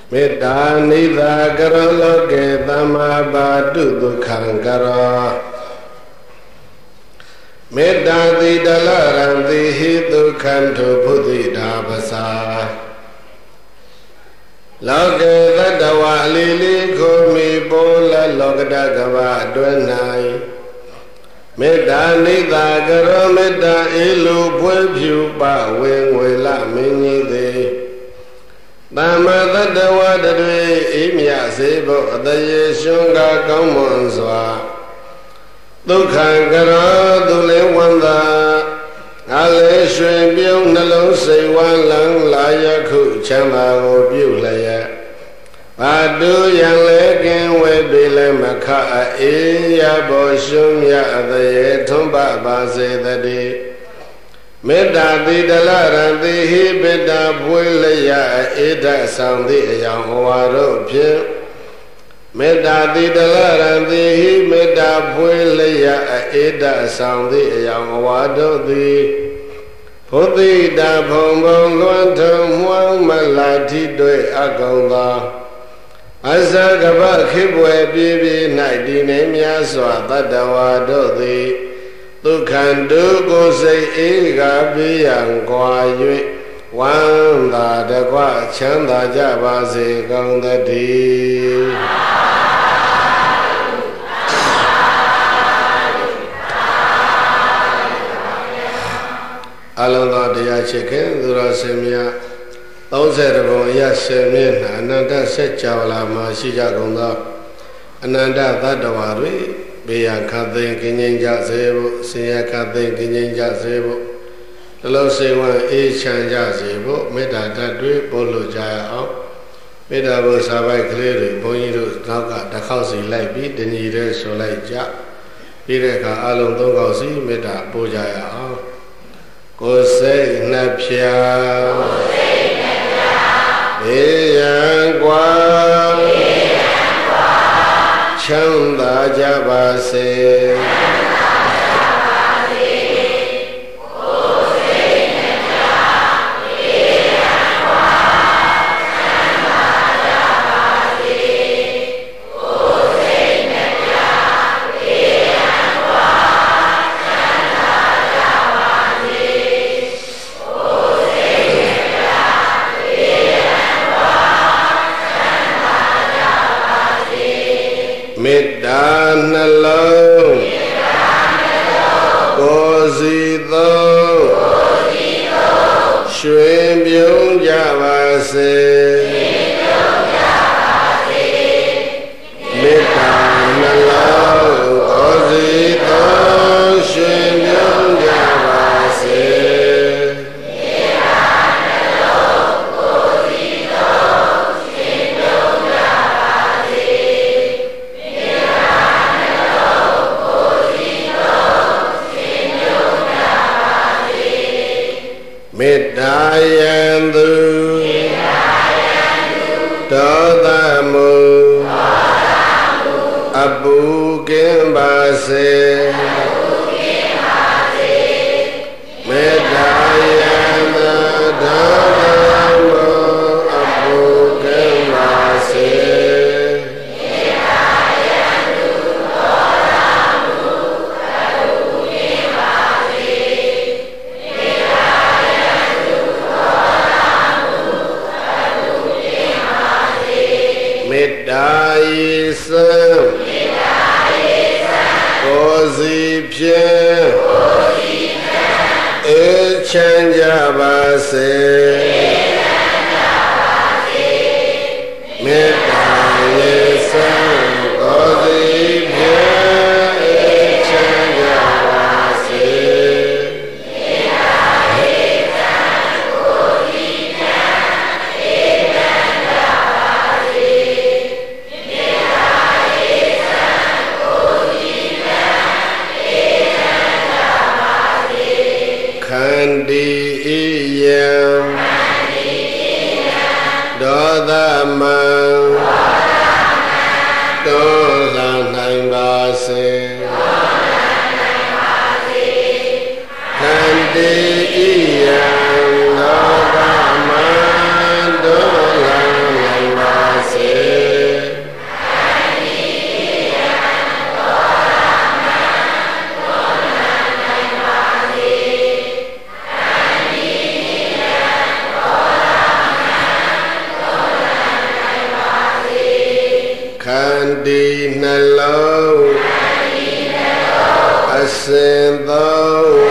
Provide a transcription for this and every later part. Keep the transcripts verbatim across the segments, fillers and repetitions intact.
မေတ္တာနိဒာကရောလောကေသမ္မာပါတုဒုက္ခံကရောမေတ္တာတိတလရံတိဟိဒုက္ခံတုဘုဒ္ဓိတာပစာလောကေသတ္တဝါအလီလီကိုမီပိုလလောကတကဘာအတွင်း၌မေတ္တာနိဒာကရောမေတ္တာအေလူဖွေးဖြူပဝေငွေလမင်းကြီးသည်သမ္မာတတ္တဝါတွေအိမြစေဖို့အတရေရှင်ကကောင်းမွန်စွာဒုက္ခကရောသူလေးဝန္တာအလေးရွှင်ပြုံးနှလုံးစိတ်ဝမ်းလန်းလာယခုချမ်းသာကိုပြုလျက်ဘာတူရန်လဲကင်းဝဲပြီလဲမခအေးရဘောရှင်မြအတရေထွန်းပပါစေတည်းမေတ္တာတိတလရံတိဟိမေတ္တာပွေလျက်အေဒဆောင်သည့်အယောင်ဟောတို့ဖြင့်မေတ္တာတိတလရံတိဟိမေတ္တာပွေလျက်အေဒဆောင်သည့်အယောင်ဟောတို့သည်ဘုဒ္ဓိတာဘုံဘုံလွန်ထုံမွမ်းမလာတိတွေ့အကောင်သောအစကပခိပွေပြည့်ပြည့်၌တည်နေများစွာတတ္တဝါတို့သည်ဒုက္ခံဒုက္ခစိတ်အေကပိယံကွာ၍ဝမ်းသာတကွချမ်းသာကြပါစေကောင်းသတည်းအလုံးသောတရားချစ်ခင်သူတော်စင်များသုံးဆယ်ဘုံအရဆယ်မျက်နှာအနန္တဆက်ကြဝဠာမှာရှိကြကုန်သောအနန္တသတ္တဝါတွေဘေးရန်ခတ်သိမ်းကင်းငြိမ်းကြစေဖို့ဆင်းရဲခတ်သိမ်းကင်းငြိမ်းကြစေဖို့နှလုံးစိတ်ဝမ်းအေးချမ်းကြစေဖို့မေတ္တာဓာတ်တွေပို့လို့ကြရအောင်မေတ္တာဘုရားပိုက်ကလေးတွေဘုန်းကြီးတို့နောက်ကတစ်ခေါက်စီလိုက်ပြီးတဏီတဲ့ဆိုလိုက်ကြပြီးတဲ့အခါအလုံးသုံးခေါက်စီမေတ္တာပို့ကြရအောင်ကိုယ်စိတ်နှဖျားကိုယ်စိတ်နှဖျားဘေးရန်ကွာဘေးရန်ကွာချမ်းသာကြပါစေမေတ္တာနှလုံးကိုယ်စီသောရွှင်ပြုံးကြပါစေမေတ္တာနှလုံးကိုယ်စီသောရွှင်ပြုံးကြပါစေမေတ္တာယံသူဒေါသမုအပူကင်းပါစေမေတ္တာယံသူဒေါသမုအပူကင်းပါစေမေတ္တာယေသံကိုယ်စီဖြင့်အေးချမ်းကြပါစေမေတ္တာယေသံကိုယ်စီဖြင့်အေးချမ်းကြပါစေခန္တီယံဒေါသမံတော်လာနိုင်ပါစေခန္တီယံဒေါသမံတော်လာနိုင်ပါဒီနှလုံးအစဉ်သော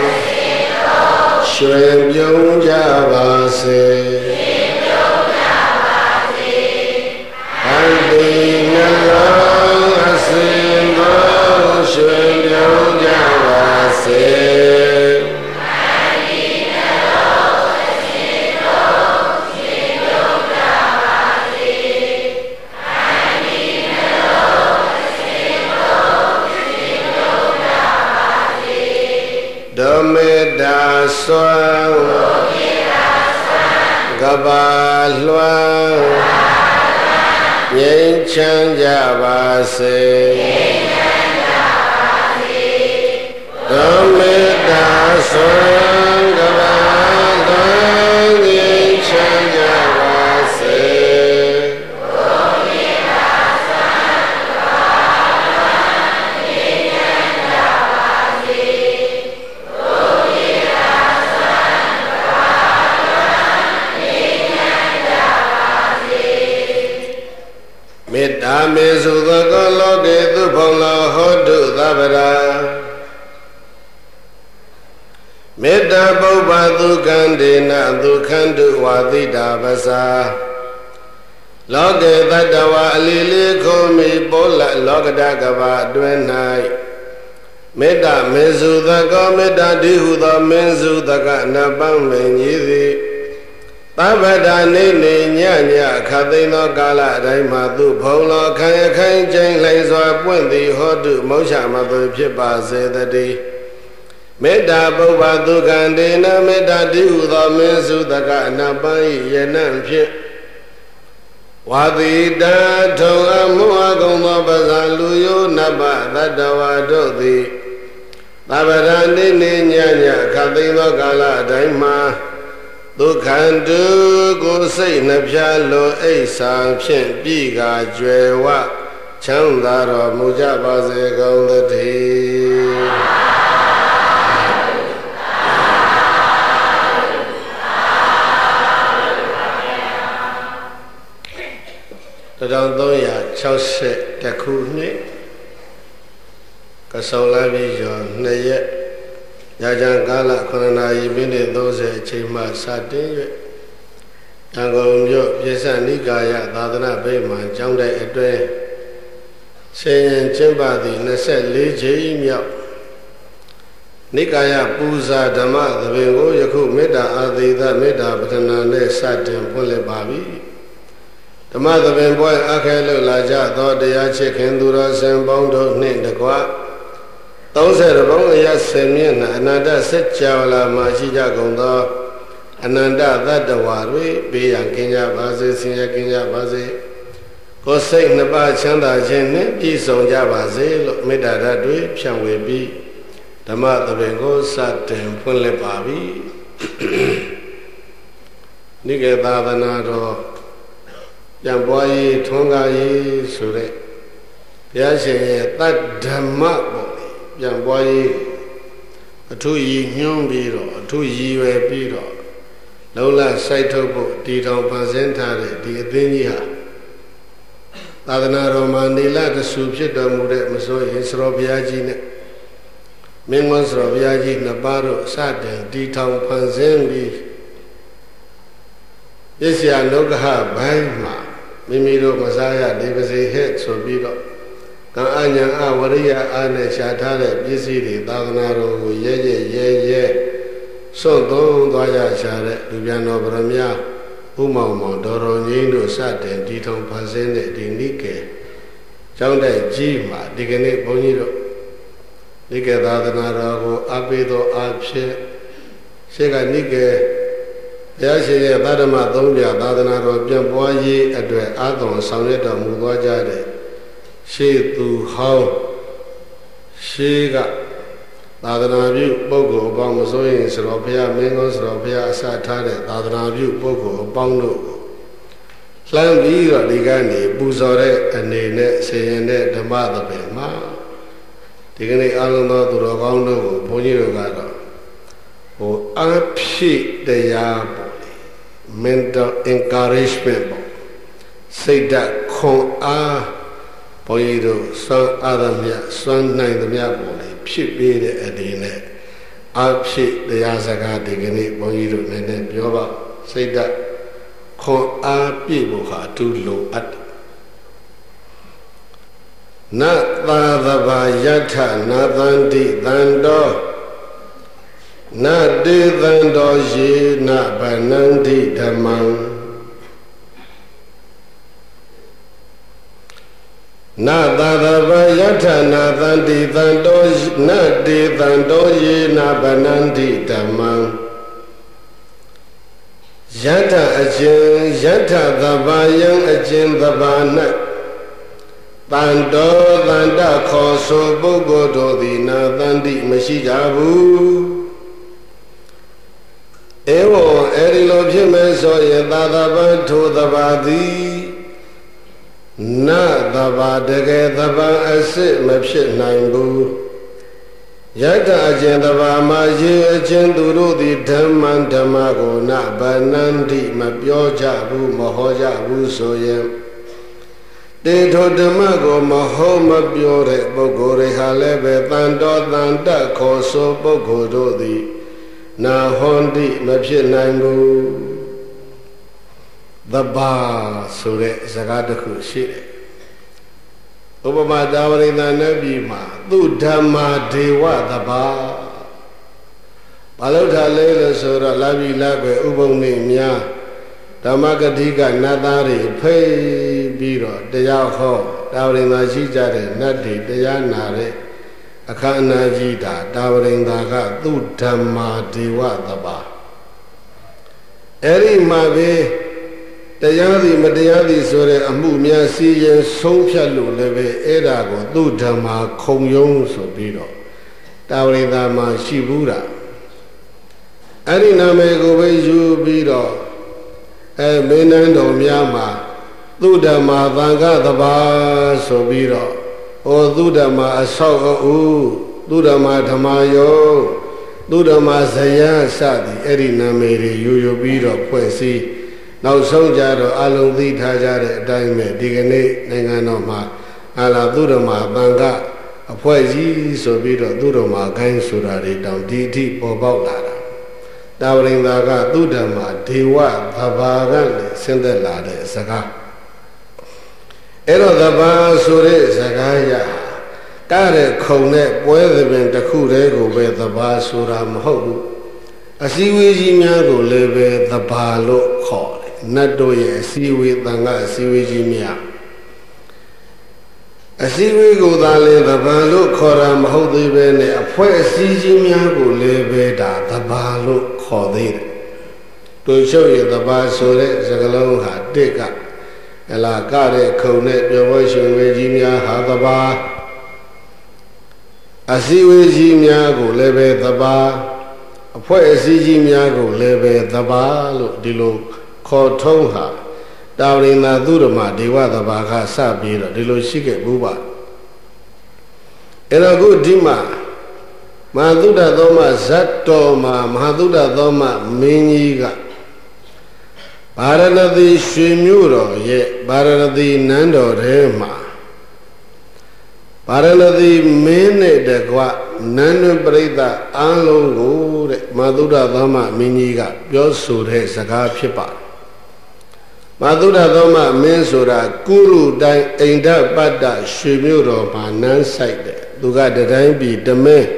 ရွှင်ပြုံးကြပါစေခန္တီနှလုံးအစဉ်သောရွှင်ပြုံးကြပါစေဒမေတာစွမ်းကဘာလွှမ်းငြိမ်းချမ်းကြပါစေဒမေတာစွမ်းကဘာလွှမ်းငြိမ်းချမ်းကြပါစေမေတ္တာမေစုသောကောလောကေသူဘုံလောဟောတုသဗ္ဗရာမေတ္တာပုပ္ပသုကံဒေနသုခန္တုဝါတိတာပစာလောကေတတ္တဝါအလီလေးခုံမီပိုးလလောကတကဘာအတွင်း၌မေတ္တာမေစုသောကောမေတ္တာတိဟုသောမင်းစုသကနပံမင်းကြီးသည်သဗ္ဗတာနေနေညညခသိန်းသောကာလအတိုင်းမှာသူဘုံလောခံရခိုင်ချိန်လှိုင်စွာပွင့်သည်ဟောတုမောက္ခမသွေဖြစ်ပါစေတည်းမေတ္တာပုပ္ပသုကံဒေနမေတ္တာတိဟုသောမင်းစုတကအနပန်း၏ယနံဖြင့်ဝါတိတာထုံအမှုအကုန်သောပဇာလူယောနဗ္ဗသတ္တဝါတို့သည်သဗ္ဗတာနေနေညညခသိန်းသောကာလအတိုင်းမှာဒုက္ခန္တုကိုစိတ်နှပြလိုအိဋ္ဌာဖြင့်ပြည်ကာကျွယ်ဝချမ်းသာတော်မူကြပါစေကုန်သတည်းတထောင်သုံးရာခြောက်สิบတခုနှစ်ကဆုံလပြီးကျော်နှစ်ရက်ရာဇံကာလခုနှစ်နာရီမိနစ်သုံးဆယ်အချိန်မှစတင်၍ရန်ကုန်မြို့ပြစ္ဆနိကာယသာသနာ့ဗိမာန်ကျောင်းတိုက်အတွင်းဆင်ရင်ကျင်းပသည့်နှစ်ဆယ့်လေးကြိမ်မြောက်နိကာယပူဇာဓမ္မသဘင်ကိုယခုမေတ္တာအာသီသမေတ္တာပထနာနဲ့စတင်ဖွင့်လှစ်ပါပြီဓမ္မသဘင်ပွဲအခဲလို့လာကြသောတရားချစ်ခင်သူတော်စင်ပေါင်းတို့နှင့်တကွသုံးဆယ်ဘုံအရဆယ်မျက်နှာအနန္တစัจ java လာမှာရှိကြကုန်သောအနန္တသတ္တဝါတွေဘေးရန်ကင်းကြပါစေဆင်းရဲကင်းကြပါစေကိုယ်စိတ်နှစ်ပါးချမ်းသာခြင်းနှင့်ပြည့်စုံကြပါစေလို့မေတ္တာဓာတ်တွေဖြန့်ဝေပြီးဓမ္မသဘင်ကိုစတင်ဖွင့်လှစ်ပါပြီနိကေသာသနာတော်ပြန်ပွားရေးထွန်းကားရေးဆိုတဲ့ဘုရားရှင်ရဲ့တတ္ဓမ္မပေါ့ပြန်ပွားရေးအထူးရည်ညွှန်းပြီးတော့အထူးရည်ရွယ်ပြီးတော့လုံလစိုက်ထုတ်ဖို့တည်ထောင်ဖန်ဆင်းထားတဲ့ဒီအသင်းကြီးဟာသာသနာတော်မှာနေလတဆူဖြစ်တော်မူတဲ့မစိုးရင်စရောဘုရားကြီးနဲ့မင်းမစရောဘုရားကြီးနှစ်ပါးတို့စတင်တည်ထောင်ဖန်ဆင်းပြီးပစ္စယလောကဟဘိုင်းမှာမိမိတို့မစားရဒီပစီဟဲ့ဆိုပြီးတော့ကံအညာအဝရိယအားနဲ့ရှားထားတဲ့ပစ္စည်းတွေသာသနာတော်ကိုရဲရဲရဲရဲစွန့်သုံးသွားကြရှာတဲ့လူပြန်တော်ဗရမ ဥမောင်မောင်ဒေါ်တော်ငိမ့်တို့စတင်တည်ထောင်ဖန်ဆင်းတဲ့ဒီနိကေကျောင်းတိုက်ကြီးမှာဒီကနေ့ဘုန်းကြီးတို့နိကေသာသနာတော်ကိုအပိသောအဖြစ်ရှေ့ကနိကေဘုရားရှင်ရဲ့ဗဒ္ဓမသုံးပြသာသနာတော်ပြန်ပွားရေးအတွက်အာသွန်ဆောင်ရွက်တော်မူသွားကြတဲ့ရှေ့သူဟောင်းရှေးကသာသနာပြုပုဂ္ဂိုလ်အပေါင်းမစိုးရင်ဆိုတော့ဘုရားမင်းကောဆိုတော့ဘုရားအစထားတဲ့သာသနာပြုပုဂ္ဂိုလ်အပေါင်းတို့ကိုလှမ်းပြီးတော့ဒီကနေပူဇော်တဲ့အနေနဲ့ဆင်ရင်တဲ့ဓမ္မသဘင်မှာဒီကနေ့အားလုံးသောသူတော်ကောင်းတို့ကိုဘုန်းကြီးတို့ကတော့ဟိုအဖြစ်တရားပေါ့လေ mental encouragement ပေါ့စိတ်ဓာတ်ခွန်အားဘုန်းကြီးတို့စွမ်းအားသမျှစွမ်းနိုင်သမျှကိုလေဖြစ်ပေးတဲ့အနေနဲ့အဖြစ်တရားစကားဒီကနေ့ဘုန်းကြီးတို့နည်းနည်းပြောပါစိတ်ဓာတ်ခွန်အားပြည့်ဖို့ဟာအထူးလိုအပ်တယ်နသာသဘာယထနာသန္တိသန္တောနတေသန္တောယေနဗနန္တိဓမ္မံနသာသဘာယထနာသန္တိသန္တောနတေသန္တောယေနဗနန္တိဓမ္မံယထအခြင်းယထသဘာယံအခြင်းသဘာ၌တန်တော်တန်တခေါ်ဆိုပုဂ္ဂိုလ်တို့သည်နာသန္တိမရှိကြဘူးဧဝံအဲဒီလိုဖြစ်မယ်ဆိုရင်သာသဗံထိုသဘာသည်နသဘာတကယ်သဘာအစစ်မဖြစ်နိုင်ဘူးယတအကျင့်သဘာမှာရေအကျင့်သူတို့သည်ဓမ္မံဓမ္မကိုနဗနန္တိမပြောကြဘူးမဟောကြဘူးဆိုရင်တေထိုဓမ္မကိုမဟုတ်မပြောတဲ့ပုဂ္ဂိုလ်တွေဟာလည်းပဲတန်တော်တန်တခေါ်ဆိုပုဂ္ဂိုလ်တို့သည်နာဟွန်တိမဖြစ်နိုင်ဘူးသဘာဆိုတဲ့စကားတစ်ခုရှိတယ်ဥပမာတာဝရိန္ဒနတ်ပြည်မှာသူဓမ္မာဒေဝသဘာဘာလို့ထားလဲလို့ဆိုတော့လာပြီလာပဲဥပုံနေများဓမ္မဂတိကနတ်သားတွေဖိတ်ပြီးတော့တရားဟောတာဝရိန္ဒရှိကြတဲ့နတ်တွေတရားနာတဲ့အခမ်းအနားကြီးတာတာဝရိန္ဒကသူဓမ္မာဒေဝသဘာအဲ့ဒီမှာပဲတရားသည်မတရားသည်ဆိုတဲ့အမှုများစီရင်ဆုံးဖြတ်လို့လည်းပဲအဲ့ဒါကိုသူဓမ္မာခုံယုံဆိုပြီးတော့တာဝရိန္ဒမှာရှိဘူးတာအဲ့ဒီနာမည်ကိုပဲယူပြီးတော့အဲမင်းနန်းတော်များမှာသူဓမ္မာသံဃသဘာဆိုပြီးတော့ဩသူဓမ္မာအဆောက်အဦးသူဓမ္မာဓမ္မယောသူဓမ္မာဇယစသည်အဲ့ဒီနာမည်တွေယူယူပြီးတော့ဖွဲ့စည်းနောက်ဆုံးကြတော့အလုံးသိထားကြတဲ့အတိုင်းပဲဒီကနေ့နိုင်ငံတော်မှာအာလာသူဓမ္မာသံဃအဖွဲ့ကြီးဆိုပြီးတော့သူဓမ္မာခိုင်းဆိုတာတွေတောင်ဒီအထိပေါ်ပေါက်လာတာတာဝရိန္ဒကသူဓမ္မာဒေဝသဘာကလည်းဆင်းသက်လာတဲ့စကားအဲ့တော့သဘာဆိုတဲ့စကားရကတဲ့ခုံနဲ့ပွဲသဘင်တစ်ခုတည်းကိုပဲသဘာဆိုတာမဟုတ်ဘူးအစည်းအဝေးကြီးများကိုလည်းပဲသဘာလို့ခေါ်တယ်နတ်တို့ရဲ့အစည်းအဝေးသံဃာအစည်းအဝေးကြီးများအစည်းအဝေးကိုသာလေသဘာလို့ခေါ်တာမဟုတ်သေးပဲနဲ့အဖွဲ့အစည်းကြီးများကိုလည်းပဲဒါသဘာလို့ခေါ်သေးတယ်တို့ချုပ်ရသဘာဆိုတဲ့စကားလုံးဟာတစ်ကအလားကတဲ့ခုံနဲ့ပြောပွဲရှင်ဝေကြီးများဟာသဘာအစည်းအဝေးကြီးများကိုလည်းပဲသဘာအဖွဲ့အစည်းကြီးများကိုလည်းပဲသဘာလို့ဒီလိုခေါ်ထုံးဟာတာဝရိန္ဒသုဓမ္မာဒေဝသဘာကစပြီးတော့ဒီလိုရှိခဲ့ဘူးပါအဲ့တော့ခုဒီမှာမဟာသုဒ္ဓသောမဇတ်တော်မှာမဟာသုဒ္ဓသောမမင်းကြီးကဗာရဏသီရွှေမြို့တော်ရဲ့ဗာရဏသီနန်းတော်ထဲမှာဗာရဏသီမင်းနဲ့တကွနန်းတွင်ပြိဿအားလုံးကိုတဲ့မဟာသုဒ္ဓသောမမင်းကြီးကပြောဆိုတဲ့စကားဖြစ်ပါတယ်မဟာသုဒ္ဓသောမမင်းဆိုတာကုရုတိုင်းအိန္ဒပတ္တရွှေမြို့တော်မှာနန်းဆိုင်တယ်သူကတတိုင်းပြည်တမင်း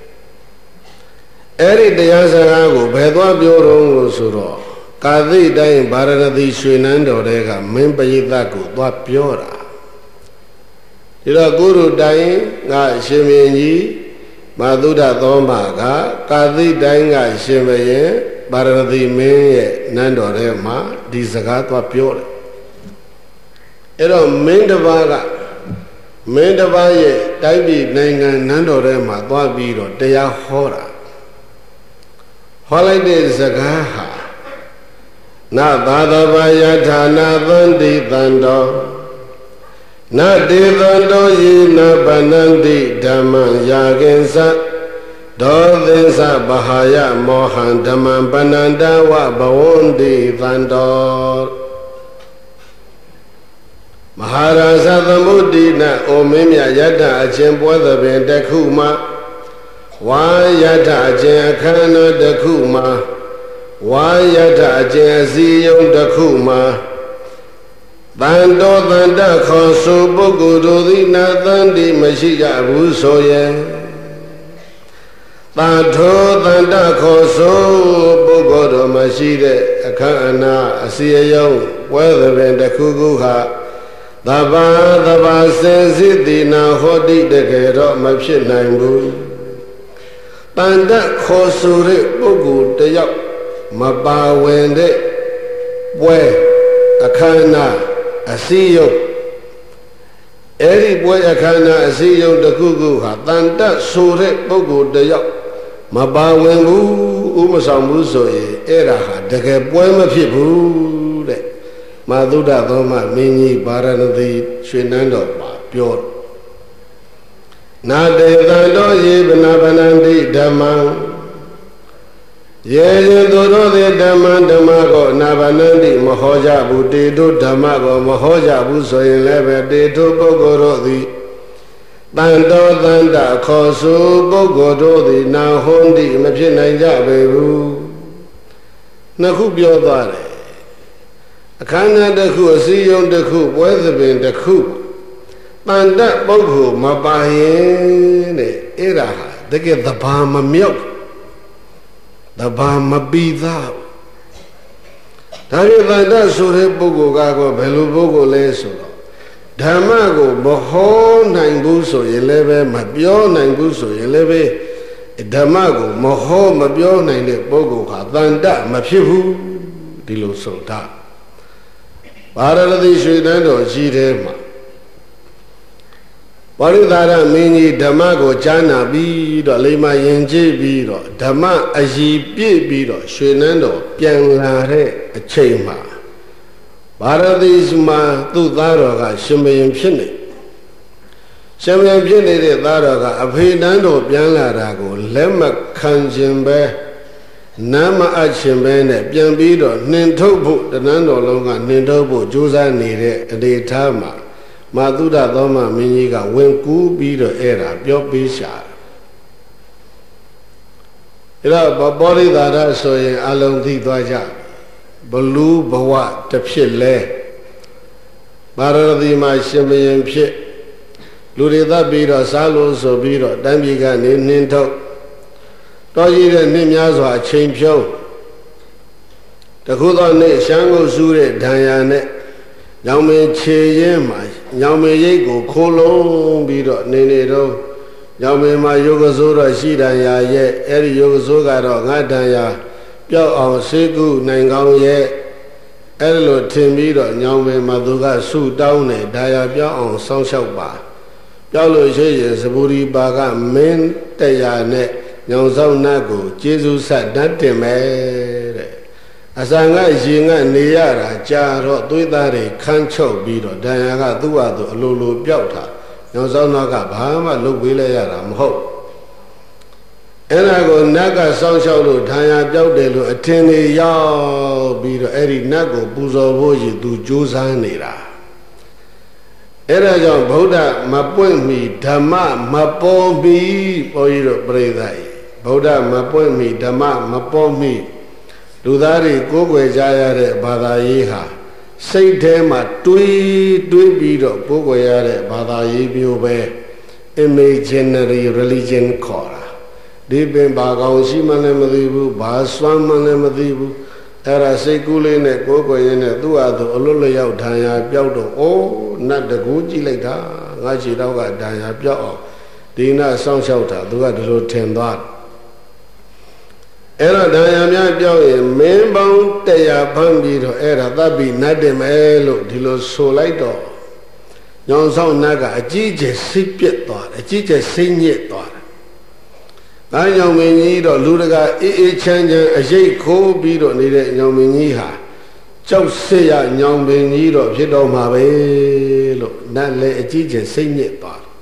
အဲ့ဒီတရားစကားကိုဘယ်သွားပြောတော့လို့ဆိုတော့ကာသိတိုင်းဗာရဏသီရွှေနန်းတော်တဲကမင်းပရိသတ်ကိုသွားပြောတာဒီတော့ကုရုတိုင်းကရှင်မင်းကြီးမဟာသုဒ္ဓသောမကကာသိတိုင်းကရှင်ဘရင်ဗာရဏသီမင်းရဲ့နန်းတော်ထဲမှာဒီစကားသွားပြောတယ်အဲ့တော့မင်းတစ်ပါးကမင်းတစ်ပါးရဲ့တိုင်းပြည်နိုင်ငံနန်းတော်ထဲမှာသွားပြီးတော့တရားဟောတာဟောလိုက်တဲ့စကားဟာနသာသဘာယထာနာသန္တိတံတော်နတေသံတော်ယေနဗနန္တိဓမ္မံယာကင်္စဒောသင်္စဗဟာယမောဟံဓမ္မံပဏန္တဝဘဝန္တိသံတော်မဟာရဇသမုဒ္ဒိနအိုမင်းမြတ်ယတ္တအချင်းပွဲသဘင်တစ်ခုမှာဝါယတ္တအချင်းအခမ်းအနားတစ်ခုမှာဝါယတ္တအချင်းအစည်းအရုံးတစ်ခုမှာတန်တော်တန်တခေါ်ဆိုပုဂ္ဂိုလ်တို့သည်နာသန္တိမရှိကြဘူးဆိုရင်တန်ထိုတန်တခေါ်ဆိုပုဂ္ဂိုလ်တို့မရှိတဲ့အခမ်းအနားအစည်းအရုံးပွဲသဘင်တစ်ခုခုဟာသဘာသဘာစေစိတိနာဟောတိတကယ်တော့မဖြစ်နိုင်ဘူးတန်တခေါ်ဆိုတဲ့ပုဂ္ဂိုလ်တယောက်မပါဝင်တဲ့ပွဲအခမ်းအနားအစည်းအရုံးအဲ့ဒီပွဲအခမ်းအနားအစည်းအရုံးတစ်ခုခုဟာတန်တဆိုတဲ့ပုဂ္ဂိုလ်တယောက်မပါဝင်ဘူးဥမဆောင်ဘူးဆိုရင်အဲ့ဒါဟာတကယ်ပွဲမဖြစ်ဘူးတဲ့မာသုဒ္ဓသောမမင်းကြီးဗာရဏသီရွှေနန်းတော်မှာပြောနာတေတံတော်ယေဗနာဗနန္တိဓမ္မံယေရင်သူတို့သည်ဓမ္မဓမ္မကိုနာဗနန္တိမဟောကြဘူးတေတို့ဓမ္မကိုမဟောကြဘူးဆိုရင်လည်းပဲတေတို့ပုဂ္ဂိုလ်တို့သည်တန်တော်တန်တာခေါ်ဆိုပုဂ္ဂိုလ်တို့သည်နာဟွန်းတိမဖြစ်နိုင်ကြပေဘူးနှစ်ခုပြောသွားတယ်အခမ်းအနားတစ်ခုအစည်းအရုံးတစ်ခုပွဲသဘင်တစ်ခုတန်တပုဂ္ဂိုလ်မပါရင်တဲ့အဲ့ဒါဟာတကယ်သဘာမမြောက်သဘာမပြီးသားဒါပေမဲ့တန်တဆိုတဲ့ပုဂ္ဂိုလ်ကတော့ဘယ်လိုပုဂ္ဂိုလ်လဲဆိုတော့ဓမ္မကိုမဟောနိုင်ဘူးဆိုရင်လည်းပဲမပြောနိုင်ဘူးဆိုရင်လည်းပဲဓမ္မကိုမဟောမပြောနိုင်တဲ့ပုဂ္ဂိုလ်ဟာတန်တမဖြစ်ဘူးဒီလိုဆိုတာဗာရဏသီရွှေနန်းတော်ကြီးထဲမှာပရိသရမင်းကြီးဓမ္မကိုကြားနာပြီးတော့လိမ္မာယဉ်ကျေးပြီးတော့ဓမ္မအည်ပြည့်ပြီးတော့ရွှေနန်းတော်ပြန်လာတဲ့အချိန်မှာဗာရဏသီမှာသူ့သားတော်ကရှင်ဘုရင်ဖြစ်နေရှင်ဘုရင်ဖြစ်နေတဲ့သားတော်ကအဖေနန်းတော်ပြန်လာတာကိုလက်မခံခြင်းပဲနာမအချင်းပဲနဲ့ပြန်ပြီးတော့နှင်ထုတ်ဖို့တဏ္ဍတော်လုံးကနှင်ထုတ်ဖို့ကြိုးစားနေတဲ့အနေထားမှာမာသုဒ္ဓသောမမင်းကြီးကဝင်ကူးပြီးတော့အဲ့ဒါပြောပေးရှာအဲ့တော့ပောရိသာရဆိုရင်အလုံးသိသွားကြဘလူးဘဝတစ်ဖြစ်လဲဗာရဏသီမှာရှင်ဘုရင်ဖြစ်လူတွေသတ်ပြီးတော့စားလို့ဆိုပြီးတော့တန်းပြည်ကနေနှင်ထုတ်တော်ကြီးတဲ့နှစ်များစွာအချိန်ဖြုံးတခုသောနေ့ရှမ်းကိုစူးတဲ့ဒဏ်ရာနဲ့ညောင်မင်းခြေရင်းမှာညောင်မင်းရိတ်ကိုခိုးလုံးပြီးတော့နေနေတော့ညောင်မင်းမှာယောဂစိုးတော့ရှိဒဏ်ရာရဲ့အဲ့ဒီယောဂစိုးကတော့ငါဒဏ်ရာပျောက်အောင်ဆေးကုနိုင်ကောင်းရဲ့အဲ့လိုထင်ပြီးတော့ညောင်မင်းမှာသူကဆုတောင်းတယ်ဒဏ်ရာပျောက်အောင်စောင့်ရှောက်ပါပျောက်လို့ရှိရင်စပူရီပါကမင်းတရားနဲ့ညောင်ဆောင်နတ်ကိုကျေးဇူးဆက်တတ်တင်မယ်တဲ့အစံကရင်ကနေရတာကြာတော့သွေးသားတွေခန်းချုပ်ပြီးတော့ဒဏ်ရာကသူ့ဟာသူအလိုလိုပျောက်တာညောင်ဆောင်နတ်ကဘာမှလုပ်ပေးလဲရတာမဟုတ်အဲ့ဒါကိုနတ်ကစောင့်ရှောက်လို့ဒဏ်ရာပျောက်တယ်လို့အထင်တွေရောက်ပြီးတော့အဲ့ဒီနတ်ကိုပူဇော်ဖို့ရည်သူကြိုးစားနေတာအဲ့ဒါကြောင့်ဗုဒ္ဓမပွင့်မီဓမ္မမပေါ်မီပေါ်ရတော့ပြိဿယဗုဒ္ဓမပွင့်မီဓမ္မမပေါ်မီလူသားတွေကိုးကွယ်ကြရတဲ့ဘာသာရေးဟာစိတ်ထဲမှာတွေးတွေးပြီးတော့ကိုးကွယ်ရတဲ့ဘာသာရေးမျိုးပဲ imaginary religion ခေါ်တာဒီပင်ဘာကောင်ရှိမှလည်းမသိဘူးဘာစွမ်းမှလည်းမသိဘူးအဲ့ဒါစိတ်ကူးလေးနဲ့ကိုယ်ကိုယ်ရင်းနဲ့သူ့ဟာသူအလွတ်လျောက်ဒဏ်ရာပြောက်တော့အိုးနတ်တကူကြည့်လိုက်တာငါခြေတော့ကဒဏ်ရာပြောက်အောင်ဒီနတ်ဆောင်းလျှောက်တာသူကဒီလိုထင်သွားအဲ့တော့ဒဏ်ရာများပြောက်ရင်မင်းပေါင်းတရားဖမ်းပြီးတော့အဲ့ဒါသတ်ပြီးနတ်တင်မယ်လို့ဒီလိုဆိုလိုက်တော့ညောင်ဆောင်နတ်ကအကြီးကျယ်စိတ်ပြက်သွားတယ်အကြီးကျယ်စိတ်ညစ်သွားတယ်။ဒါညောင်မင်းကြီးတော့လူတကာအေးအေးချမ်းချမ်းအရေးခိုးပြီးတော့နေတဲ့ညောင်မင်းကြီးဟာကြောက်စစ်ရညောင်မင်းကြီးတော့ဖြစ်တော့မှာပဲလို့နတ်လည်းအကြီးကျယ်စိတ်ညစ်သွားတယ်။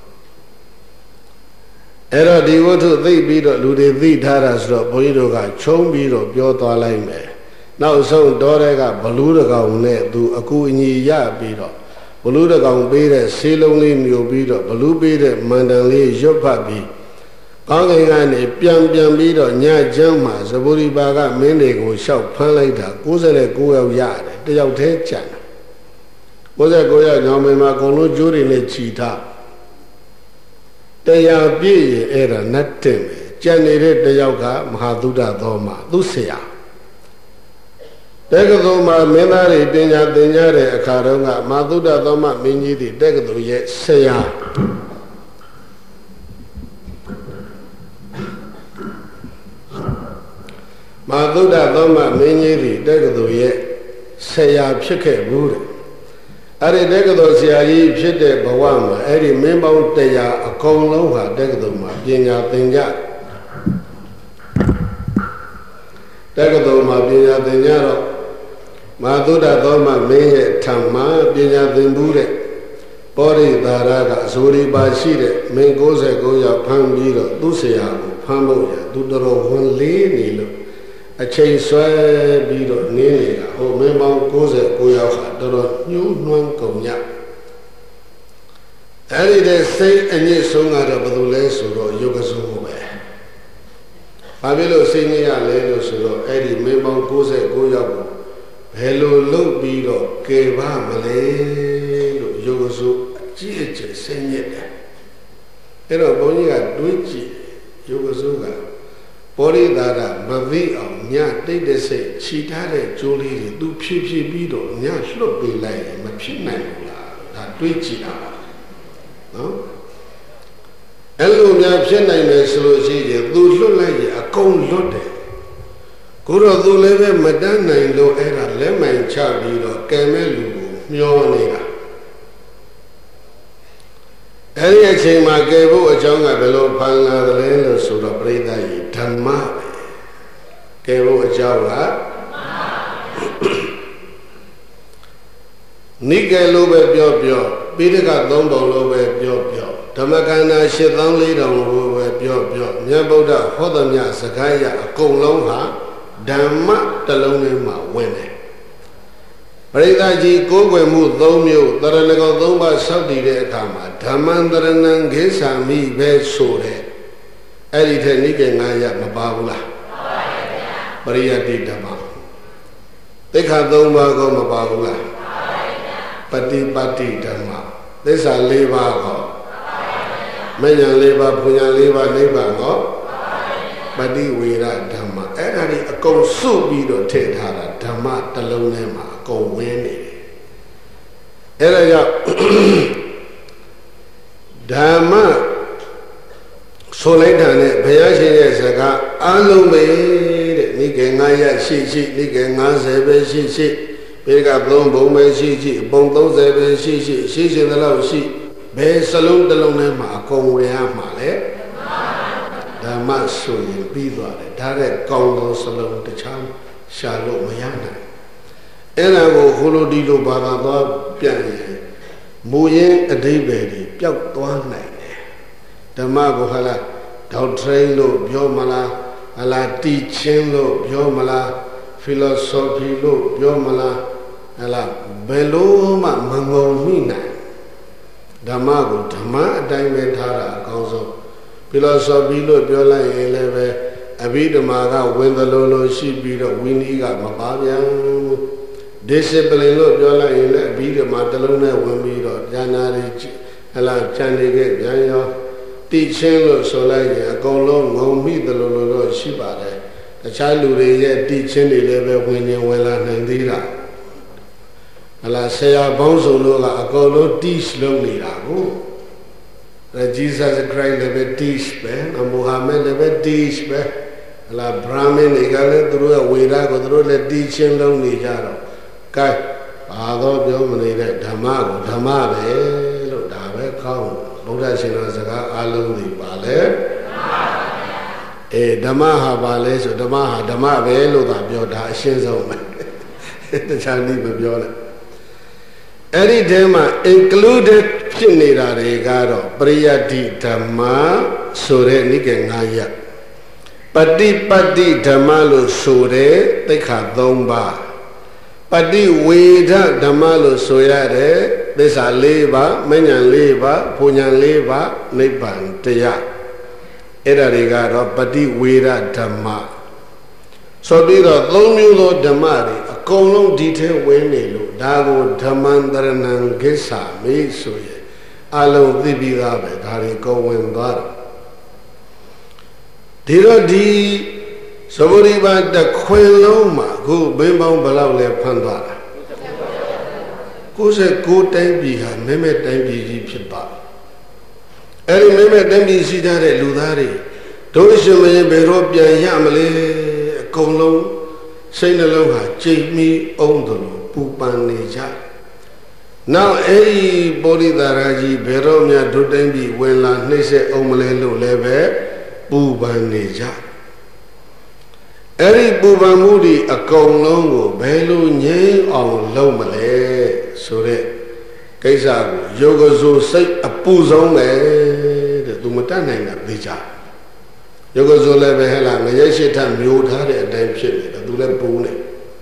အဲ့တော့ဒီဝတ္ထုသိပြီးတော့လူတွေသိထားတာဆိုတော့ဘုန်းကြီးတို့ကခြုံပြီးတော့ပြောသွားလိုက်မယ်။နောက်ဆုံးတော်တဲ့ကဘလူးတကောင်နဲ့သူအကူအညီရပြီးတော့ဘလူတကောင်ပေးတဲ့ဆေးလုံးလေးမျိုးပြီးတော့ဘလူပေးတဲ့မန္တန်လေးရွတ်ဖတ်ပြီးကောင်းကင်ကနေပြန်ပြန်ပြီးတော့ညချမ်းမှာဇဗုရိပါကမင်းတွေကိုလျှောက်ဖမ်းလိုက်တာ၉၉ယောက်ရတယ်တယောက်တည်းကြံတယ်၉၉ယောက်ညောင်မင်းမှာအကုန်လုံးကျိုးတွေနဲ့ခြိထားတရားပြည့်ရင်အဲ့ဒါနတ်တင်ပဲကြံနေတဲ့တယောက်ကမဟာသုဒ္ဓသောမှာသူ့ဆရာတက္ကသိုလ်မှာမင်းသားတွေပညာသင်ကြတဲ့အခါတုန်းကမဟာသုဒ္ဓသောမှာမင်းကြီးတွေတက္ကသိုလ်ရဲ့ဆရာမဟာသုဒ္ဓသောမှာမင်းကြီးတွေတက္ကသိုလ်ရဲ့ဆရာဖြစ်ခဲ့ဘူးတဲ့အဲ့ဒီတက္ကသိုလ်ဆရာကြီးဖြစ်တဲ့ဘဝမှာအဲ့ဒီမင်းပေါင်းတရားအကုန်လုံးဟာတက္ကသိုလ်မှာပညာသင်ကြတက္ကသိုလ်မှာပညာသင်ကြတော့မဟာသုဒ္ဓသောမှာမင်းရဲ့ထံမှာပညာသင်ဘူးတဲ့ပောရိသာရကအစိုးရပါရှိတဲ့မင်း၉၉ယောက်ဖမ်းပြီးတော့သူ့ဆရာကိုဖမ်းဖို့ရသူတော်တော်ဝန်လေးနေလို့အချိန်ဆွဲပြီးတော့နင်းနေတာဟိုမင်းပေါင်း၉၉ယောက်ဟာတော်တော်ညှိုးနှွမ်းကုန်ကြအဲ့ဒီတဲ့စိတ်အညစ်ဆုံးကတော့ဘယ်လိုလဲဆိုတော့ယုတ်ကစိုးပဲဘာဖြစ်လို့စိတ်ညစ်ရလဲလို့ဆိုတော့အဲ့ဒီမင်းပေါင်း၉၉ယောက်ကိုဘယ်လိုလုပ်ပြီးတော့ကယ်ပါမလဲလို့ယုတ်ကစိုးအကြည့်အကျယ်စိတ်ညစ်တယ်အဲ့တော့ဘုန်းကြီးကတွေးကြည့်ယုတ်ကစိုးကပောရိသာရမသိအောင်ညတိတ်တဆိတ်ခြိထားတဲ့ကြိုးလေးတွေသူဖြည်းဖြည်းပြီးတော့ညလွတ်ပေးလိုက်ရင်မဖြစ်နိုင်ဘူးလားဒါတွေးကြည့်တာနော်အဲ့လိုများဖြစ်နိုင်တယ်ဆိုလို့ရှိရင်သူလွတ်လိုက်ရင်အကုန်လွတ်တယ်ကိုတော့သူလည်းပဲမတန်းနိုင်လို့အဲ့ဒါလက်မှန်ချပြီးတော့ကံမဲ့လူကိုမျောနေတာအဲ့ဒီအချိန်မှာကယ်ဖို့အကြောင်းကဘယ်လိုဖန်လာတယ်လို့ဆိုတော့ပရိသတ်ကြီးဓမ္မပဲကယ်ဖို့အကြောင်းကနိကေလိုပဲပြောပြောပိဋကသုံးပုံလိုပဲပြောပြောဓမ္မကန္နာရှစ်သောင်းလေးတောင်လိုပဲပြောပြောမြတ်ဗုဒ္ဓဟောသမျှစကားရအကုန်လုံးဟာဓမ္မတစ်လုံးထဲမှာဝင်တယ်ပရိသတ်ကြီးကိုးကွယ်မှုသုံးမျိုးတရဏဂောသုံးပါးစောင့်တည်တဲ့အခါမှာဓမ္မံတရဏံခေသမိပဲဆိုတဲ့အဲ့ဒီထက်နိကေငါးရမပါဘူးလားပရိယတိဓမ္မသိက္ခာသုံးပါးကိုမပါဘူးလားပฏิပတ်တိဓမ္မသစ္စာ၄ပါးဟောမဉ္ဇဉ်၄ပါးပညာ၄ပါးနိဗ္ဗာန်ဟောပฏิဝေရဓမ္မအဲ့ဒါဒီအကုန်စုပြီးတော့ထည့်ထားတာဓမ္မတစ်လုံးထဲမှာအကုန်ဝင်းနေတယ်အဲ့ဒါကြောင့်ဓမ္မဆိုလိုက်တာနဲ့ဘုရားရှင်ရဲ့စကားအလုံးပဲတဲ့နိကေငါးရရှိရှိနိကေ၅၀ပဲရှိရှိပေကသုံးဘုံပဲရှိရှိအပုံ၃၀ပဲရှိရှိရှိရှင်တဲ့လောက်ရှိဘယ်စလုံးတစ်လုံးထဲမှာအကုန်ဝင်ရမှာလဲဓမ္မဆိုရင်ပြီးသွားတယ်ဒါတဲ့ကောင်းသောစလုံးတခြားရှာလို့မရနိုင်အဲ့ဒါကိုဟိုလိုဒီလိုဘာသာသွားပြန်ရင်မူရင်းအဓိပ္ပာယ်တွေပျောက်သွားနိုင်တယ်ဓမ္မကိုဟာလားဒေါက်ထရိန်လို့ပြောမလားဟာလားတီချင်းလို့ပြောမလားဖီလိုဆိုဖီလို့ပြောမလားဟာလားဘယ်လိုမှမငုံမိနိုင်ဓမ္မကိုဓမ္မအတိုင်းပဲထားတာအကောင်းဆုံးဖီလိုဆိုဖီလို့ပြောလိုက်ရင်လည်းပဲအဘိဓမ္မာကဝင်သလိုလိုရှိပြီးတော့ဝိနည်းကမပါပြန်discipline လို့ပြောလိုက်ရင်လည်းအဘိဓမ္မာတစ်လုံးနဲ့ဝင်ပြီးတော့ဉာဏ်နာတွေဟလာခြံနေခဲ့ပြန်ရောတိချင်းလို့ဆိုလိုက်ရင်အကုန်လုံးငုံမိသလိုလိုတော့ရှိပါတယ်တခြားလူတွေရဲ့တိချင်းတွေလည်းပဲဝင်နေဝင်လာနိုင်သေးတာဟလာဆရာပေါင်းစုံတို့ကအကုန်လုံး teach လုပ်နေတာကိုJesus Christ လည်းပဲ teach ပဲမုဟာမက်လည်းပဲ teach ပဲဟလာ Brahmin တွေကလည်းသူတို့ရဲ့ဝေဒကိုသူတို့လည်း teaching လုပ်နေကြတော့ကဲဘာတော့ပြောမနေတဲ့ဓမ္မကိုဓမ္မပဲလို့ဒါပဲကောင်းဗုဒ္ဓရှင်တော်စကားအလုံးတွေပါလေအေးဓမ္မဟာပါလဲဆိုဓမ္မဟာဓမ္မပဲလို့သာပြောတာအရှင်းဆုံးပဲတခြားနည်းမပြောနဲ့အဲ့ဒီထဲမှာ included ဖြစ်နေတာတွေကတော့ပရိယတ္တိဓမ္မဆိုတဲ့နိကေ၅ရပ်ပฏิပတ်တိဓမ္မလို့ဆိုတဲ့သိက္ခာ၃ပါးပฏิဝေဒဓမ္မလို့ဆိုရတဲ့သစ္စာ၄ပါးမဉ္ဇဉ်၄ပါးဘုံဉဏ်၄ပါးနိဗ္ဗာန်တရားအဲ့ဒါတွေကတော့ပฏิဝေဒဓမ္မဆိုပြီးတော့သုံးမျိုးသောဓမ္မတွေအကုန်လုံးဒီထဲဝင်နေလို့ဒါကိုဓမ္မံတရဏံကိစ္ဆာမိဆိုရင်အလုံးသိပြီးသားပဲဒါတွေကုန်ဝင်သွားတယ်ဒီတော့ဒီသဗ္ဗရိပါတခွင်လုံးမှာအခုဘင်းပေါင်းဘယ်လောက်လဲဖန်သွားတာကိုယ်စကိုယ်တိုင်းပြည်ဟာမဲမဲတိုင်းပြည်ကြီးဖြစ်ပါအဲ့ဒီမဲမဲတိုင်းပြည်ရှိကြတဲ့လူသားတွေတို့ရှင်မင်းဘယ်တော့ပြန်ရမလဲအကုန်လုံးစိတ်နှလုံးဟာကြိတ်မီအောင်တယ်လို့ပူပန်နေကြနောက်အဲ့ဒီပောရိသာရကြီးဘယ်တော့မှတို့တိုင်းပြည်ဝင်လာနှိမ့်ဆက်အောင်မလဲလို့လည်းပဲပူပန်နေကြအဲ့ဒီပူပန်မှုတွေအကုန်လုံးကိုဘယ်လိုငြိမ်းအောင်လုပ်မလဲဆိုတဲ့ကိစ္စကိုယောဂဇိုစိတ်အပူဆုံးပဲတဲ့သူမတတ်နိုင်တာသိကြယောဂဇိုလည်းပဲဟဲ့လားငရဲရှိထမျိုးထားတဲ့အတိုင်းဖြစ်နေတယ်သူလည်းပူနေ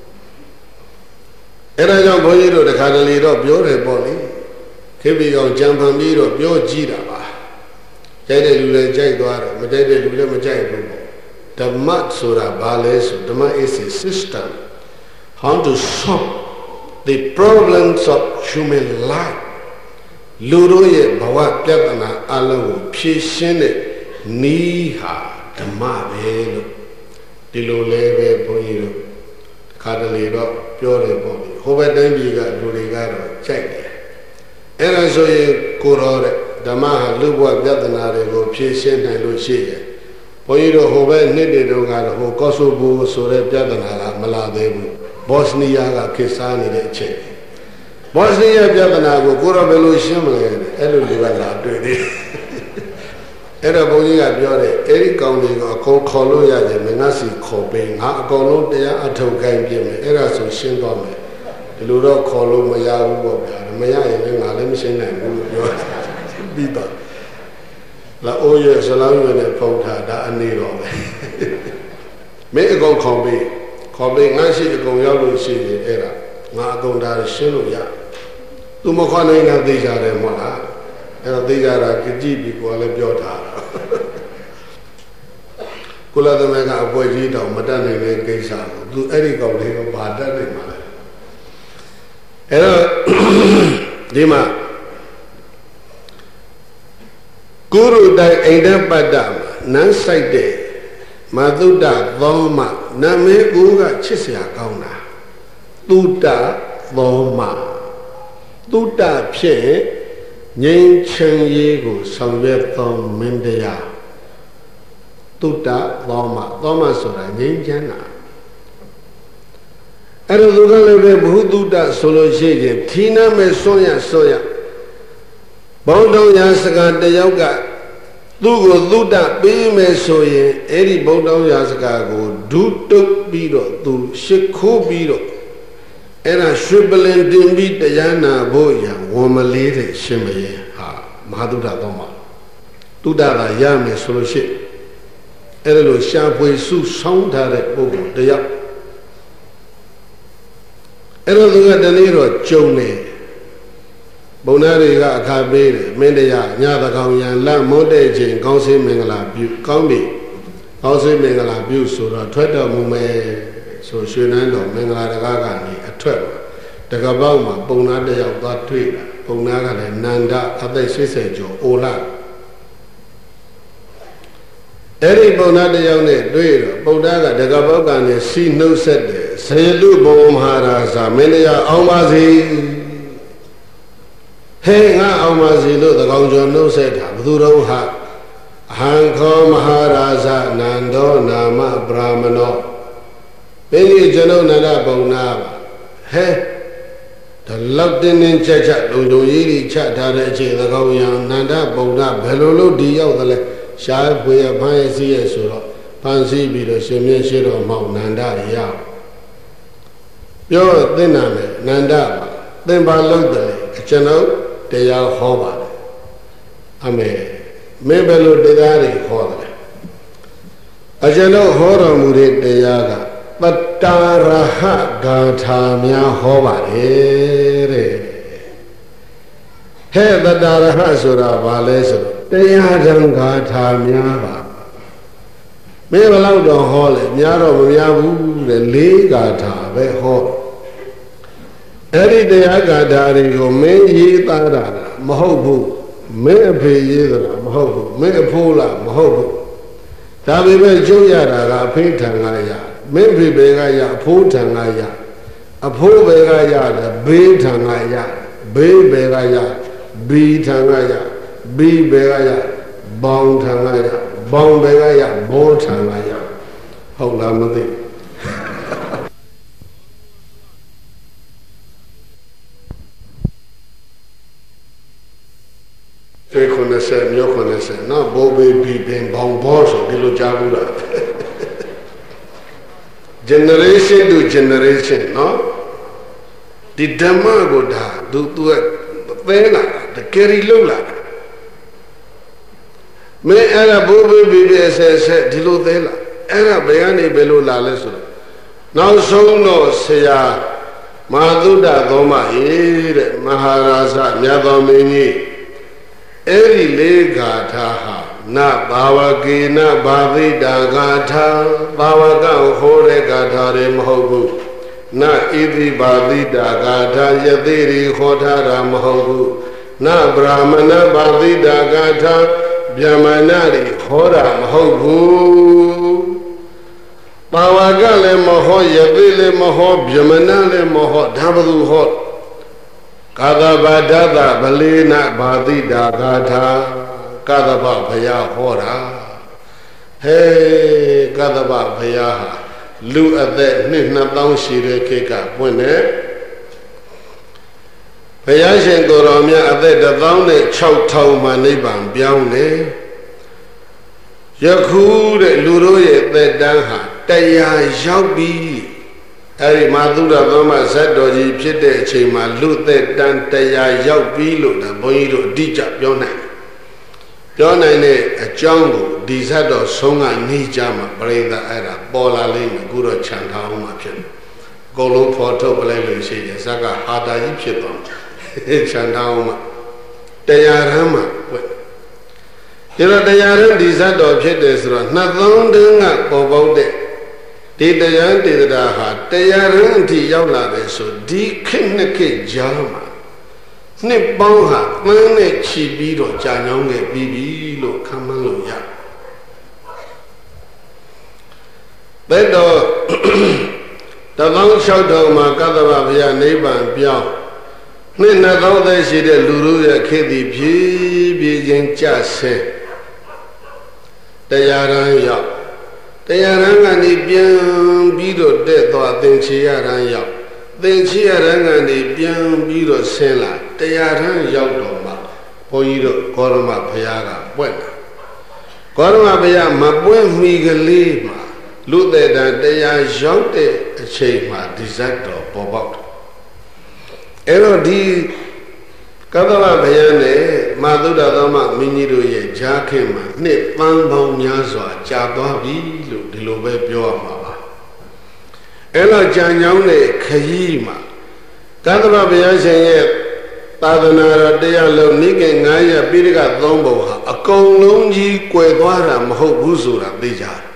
အဲ့ဒါကြောင့်ဘုန်းကြီးတို့တခါတလေတော့ပြောတယ်ပေါ့လေခေပိကောင်ကြံဖန်ပြီးတော့ပြောကြည့်တာပါကြိုက်တဲ့လူလည်းကြိုက်သွားတယ်မကြိုက်တဲ့လူလည်းမကြိုက်ဘူးပေါ့ဓမ္မဆိုတာဘာလဲဆိုဓမ္မ is a system how to solve the problems of human life လူတို့ရဲ့ဘဝပြဿနာအလုံးကိုဖြေရှင်းတဲ့နည်းဟာဓမ္မပဲလို့ဒီလိုလဲပဲဘုန်းကြီးတို့ခါတလေတော့ပြောတယ်ပေါ့လေဟိုဘက်တိုင်းပြည်ကလူတွေကတော့ကြိုက်တယ်အဲ့ဒါဆိုရင်ကိုရောတဲ့ဓမ္မဟာလူဘဝပြဿနာတွေကိုဖြေရှင်းနိုင်လို့ရှိရဲ့ဘုန်းကြီးတို့ဟိုဘက်နှစ်တွေတုန်းကတော့ဟိုကော့ဆိုဘိုဆိုတဲ့ပြဿနာကမလာသေးဘူးဘော့စနီးယားကခေတ်စားနေတဲ့အချိန်ဘော့စနီးယားပြဿနာကိုကိုရောဘယ်လိုရှင်းမလဲအဲ့လိုလူကလာတွေ့တယ်အဲ့တော့ဘုန်းကြီးကပြောတယ်အဲ့ဒီကောင်တွေကိုအကုန်ခေါ်လို့ရတယ်မငါစီခေါ်ပေးငါအကုန်လုံးတရားအထုတ်ခိုင်းပြမယ်အဲ့ဒါဆိုရှင်းသွားမယ်ဒီလိုတော့ခေါ်လို့မရဘူးပေါ့ဗျာမရရင်လည်းငါလည်းမရှင်းနိုင်ဘူးလို့ပြောပြီးတော့လာအိုးရဆလောင်းရနဲ့ဖုံးထားဒါအနေတော့ပဲမင်းအကုန်ခေါ်ပေးခေါ်ပေးငါရှိအကုန်ရောက်လို့ရှိရင်အဲ့ဒါငါအကုန်ဒါရှင်းလို့ရသူမခေါ်နိုင်တာသိကြတယ်မဟုတ်လားအဲ့တော့သိကြတာကြည့်ပြီးကိုယ်လည်းပြောထားတာကုလသမဂ္ဂအဖွဲ့ကြီးတောင်မတတ်နိုင်တဲ့ကိစ္စကိုသူအဲ့ဒီကောင်လေးကဘာတတ်နိုင်မှာလဲအဲ့တော့ဒီမှာကုရုတိုင်အိန္ဒပတ္တမှာနန်းဆိုင်တဲ့မာသုတ္တသောမနာမည်ကိုကချစ်စရာကောင်းတာသုတ္တသောမသုတ္တဖြစ်ငြိမ်းချမ်းရေးကိုဆောင်ရွက်သောမင်းတရားသုတ္တသောမသောမဆိုတာငြိမ်းချမ်းတာအဲ့ဒါသူကလည်းပဲဘုသုတ္တဆိုလို့ရှိရင်ထီနာမဲ့ဆွရဆွရဘုံတော်ရာစကားတယောက်ကသူ့ကိုသုတ္တပေးမယ်ဆိုရင်အဲ့ဒီဘုံတော်ရာစကားကိုဒုတုတ်ပြီးတော့သူရှစ်ခိုးပြီးတော့အဲ့ဒါရွှေပလင်တင်ပြီးတရားနာဖို့ရဝန်မလေးတဲ့ရှင်မယေဟာမဟာသုဒ္ဓသောမှာသုဒ္ဓကရမယ်ဆိုလို့ရှိအဲ့ဒါလို့ရှားဖွေစုဆောင်းထားတဲ့ပုဂ္ဂိုလ်တယောက်အဲ့တော့သူကတနေ့တော့ကြုံနေဘုံသားတွေကအခါပေးတယ်မင်းတရားညသကောင်ရန်လက်မုတ်တဲ့ချိန်ကောင်းစင်းမင်္ဂလာပြုကောင်းပြီကောင်းစင်းမင်္ဂလာပြုဆိုတော့ထွက်တော်မူမယ်ဆိုရွှေနန်းတော်မင်္ဂလာတကားကနေအထွက်တကပောက်မှာပုံနာတယောက်သွားတွေ့တာပုံနာကလည်းနန္ဒအသက်၈၀ကျော်အိုလာအဲ့ဒီပုံနာတယောက်နဲ့တွေ့တော့ပုံနာကတကပောက်ကနေစီနှုတ်ဆက်တယ်ဆေလူဘုံမဟာရာဇာမင်းတရားအောင်ပါစေဟဲ့ငါအောင်ပါစေလို့သကောင်ကျော်နှုတ်ဆက်တာဘသူတော်ဟာအဟံခောမဟာရာဇာနန္ဒောနာမဗြဟ္မနောဘယ်ဒီကျွန်ုပ်နန္ဒပုံနာပါဟဲ့ဒါလောက်တင်းတင်းကြက်ကြက်လုံလုံကြီးကြီးချထားတဲ့အချိန်သကောင်ရံနန္ဒပုံနာဘယ်လိုလုပ်ဒီရောက်သလဲရှားပွေရဖမ်းရစီးရဆိုတော့ဖမ်းဆီးပြီးတော့ရှင်မြင့်ရှိတော်မောက်နန္ဒရရောက်ပြောသိနာမယ်နန္ဒပါသင်ပါလို့တယ်ကျွန်ုပ်တရားဟောပါတယ်အမေမင်းဘယ်လိုတရားတွေဟောတယ်အကျွန်ုပ်ဟောတော်မူတဲ့တရားကပတ္တာရဟဂါထာများဟောပါတယ်တဲ့ဟဲ့တတရဟဆိုတာဘာလဲဆိုတော့တရားဓမ္မဂါထာများပါမင်းဘယ်လောက်တော့ဟောလဲများတော့မများဘူးတဲ့လေးဂါထာပဲဟောအဲ့ဒီတရားဂါထာတွေကိုမင်းရေးသားတာမဟုတ်ဘူးမင်းအဖေရေးတာမဟုတ်ဘူးမင်းအဖိုးလားမဟုတ်ဘူးဒါပေမဲ့ကျုပ်ရတာကအဖေထံကရမင်းဖေဘေကရအဖိုးထံကရအဖိုးဘေကရတယ်ဘေးထံကရဘေးဘေကရဘီထံကရဘီဘေကရဘောင်ထံကရဘောင်ဘေကရဘောထံကရဟုတ်လားမသိစေခွန်းဆက်မျိုးခွန်းဆက်နော်ဘောဘေဘီဘင်ဘောင်ဘောဆိုဒီလိုကြားဘူးလား generation to generation နော်ဒီဓမ္မကိုဒါသူသူကသဲလာတကယ်ရီလုံလာမင်းအဲ့ဒါဘိုးဘီဘီဆက်ဆက်ဒီလိုသဲလာအဲ့ဒါဘယ်ကနေဘယ်လိုလာလဲဆိုတော့နောက်ဆုံးတော့ဆရာမဟာသုဒ္ဓသောမဟေတဲ့မဟာရာဇမြတ်သောမင်းကြီးအဲ့ဒီလေးဂါထာဟာနဘာဝကေနဘာသိတာဂါထာဘာဝကဟောတဲ့ဂါထာတွေမဟုတ်ဘူးနဣတိဘာသိတာဂါထာယသိရိဟောထားတာမဟုတ်ဘူးနဗြဟ္မဏဘာသိတာဂါထာဗျမဏတွေဟောတာမဟုတ်ဘူးဘာဝကလည်းမဟောယသိလည်းမဟောဗျမဏလည်းမဟောဒါဘယ်သူဟောကာသဗဒတဗလေနဘာတိတာဂါထာကာသဗဘုရားဟောတာဟဲ့ကာသဗဘုရားဟာလူအသက်နှစ်နှစ်သောင်းရှိတဲ့ခေတ်ကပွင့်တယ်ဘုရားရှင်ကိုယ်တော်မြတ်အသက်တစ်သောင်းနဲ့ခြောက်ထောင်မှနိဗ္ဗာန်ပြောင်းတယ်ယခုတဲ့လူတို့ရဲ့သက်တမ်းဟာတရားရောက်ပြီအဲ့ဒီမာသုဒ္ဓသောမဇတ်တော်ကြီးဖြစ်တဲ့အချိန်မှာလူသက်တန်တရားရောက်ပြီလို့ဒါဘုန်းကြီးတို့အတိအကျပြောနိုင်တယ်ပြောနိုင်တဲ့အကြောင်းကိုဒီဇတ်တော်ဆုံးကနေကြမှာပရိသတ်အဲ့ဒါပေါ်လာလိမ့်မယ်အခုတော့ခြံထားအောင်မှဖြစ်တယ်အကုန်လုံးဖော်ထုတ်ပလိုက်လို့ရှိရင်ဇက်ကဟာတာကြီးဖြစ်သွားတယ်ခြံထားအောင်မှတရားရမ်းမှာဝက်ဒီတော့တရားရမ်းဒီဇတ်တော်ဖြစ်တယ်ဆိုတော့နှစ်သုံးတန်းကပေါ်ပေါက်တဲ့ဒီတရားတေသတာဟာတရားရင်းအထိရောက်လာတယ်ဆိုဒီခေတ်နှစ်ခေတ်ကြားမှာနှစ်ပေါင်းဟာသန်းနဲ့ချီပြီးတော့ကြာညောင်းခဲ့ပြီးပြီလို့ခန့်မှန်းလို့ရဘယ်တော့တသောင်းလျှောက်တော်မှာကသဗ္ဗဘုရားနိဗ္ဗာန်ပြောင်းနှစ်နှစ်သောင်းသက်ရှိတဲ့လူတို့ရဲ့ခေတ်ဒီဖြည်းဖြည်းချင်းကြဆင်းတရားရန်ရောက်တရားရန်ကနေပြန်ပြီးတော့တက်သွားသင်္ချေရရန်ရောက်သင်္ချေရရန်ကနေပြန်ပြီးတော့ဆင်းလာတရားရန်ရောက်တော့မှဘုန်းကြီးတို့ကောရမဘုရားကပွင့်လာကောရမဘုရားမပွင့်မီကလေးမှာလူသက်တန်တရားရောက်တဲ့အချိန်မှာဒီဇတ်တော်ပေါ်ပေါက်တယ်အဲ့တော့ဒီကသဗ္ဗဘုရားနဲ့မာသုဒ္ဓသောမမင်းကြီးတို့ရဲ့ဂျားခင်မှာနှစ်ပန်းပေါင်းများစွာကြာသွားပြီလို့ဒီလိုပဲပြောရမှာပါအဲ့တော့ကြာညောင်းတဲ့ခရီးမှာကသဗ္ဗဘုရားရှင်ရဲ့သာသနာတော်တရားလုံးနိကေငါးရက်ပိဋကသုံးပုံဟာအကုန်လုံးကြီးကွယ်သွားတာမဟုတ်ဘူးဆိုတာသိကြတယ်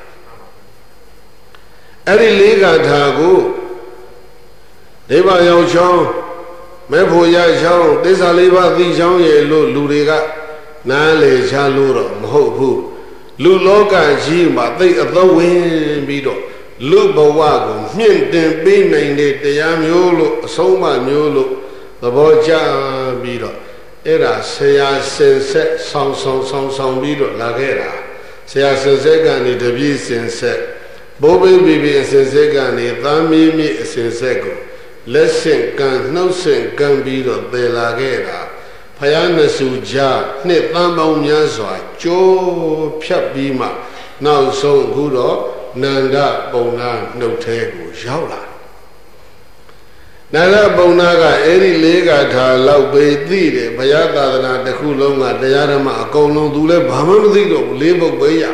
အဲ့ဒီလေးဂါထာကိုဒိဗ္ဗယောင်ချောင်းမဲဖို့ရချောင်းသစ္စာလေးပါးသိချောင်းရဲ့လို့လူတွေကနားလေချလို့တော့မဟုတ်ဘူးလူလောကကြီးမှာသိအသုံးဝင်ပြီးတော့လူဘဝကိုမြင့်တင်ပေးနိုင်တဲ့တရားမျိုးလို့အဆုံးအမမျိုးလို့သဘောကျပြီးတော့အဲ့ဒါဆရာစင်ဆက်ဆောင်းဆောင်းဆောင်းဆောင်းပြီးတော့လာခဲ့တာဆရာစင်ဆက်ကနေတပြည့်စင်ဆက်ဘိုးဘိဘီဘီအစင်ဆက်ကနေသားမီးမီအစင်ဆက်ကိုလက်ဆင့်ကံနှုတ်ဆင့်ကံပြီးတော့ပယ်လာခဲ့တာဖယားနစုကြားနှစ်သန်းပေါင်းများစွာကြိုးဖြတ်ပြီးမှနောက်ဆုံးအခုတော့နန္ဒပုံနာနှုတ်ထဲကိုရောက်လာနန္ဒပုံနာကအဲ့ဒီလေးဂါထာလောက်ပဲသိတယ်ဘုရားသာသနာတစ်ခုလုံးကတရားဓမ္မအကုန်လုံးသူလည်းဘာမှမသိတော့ဘူးလေးပုဒ်ပဲရ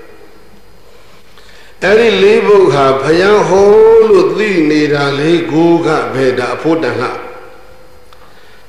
အဲ့ဒီလေးပုဒ်ဟာဘုရားဟောလို့သိနေတာလေးကိုကဘယ်တာအဖို့တန်ဟာ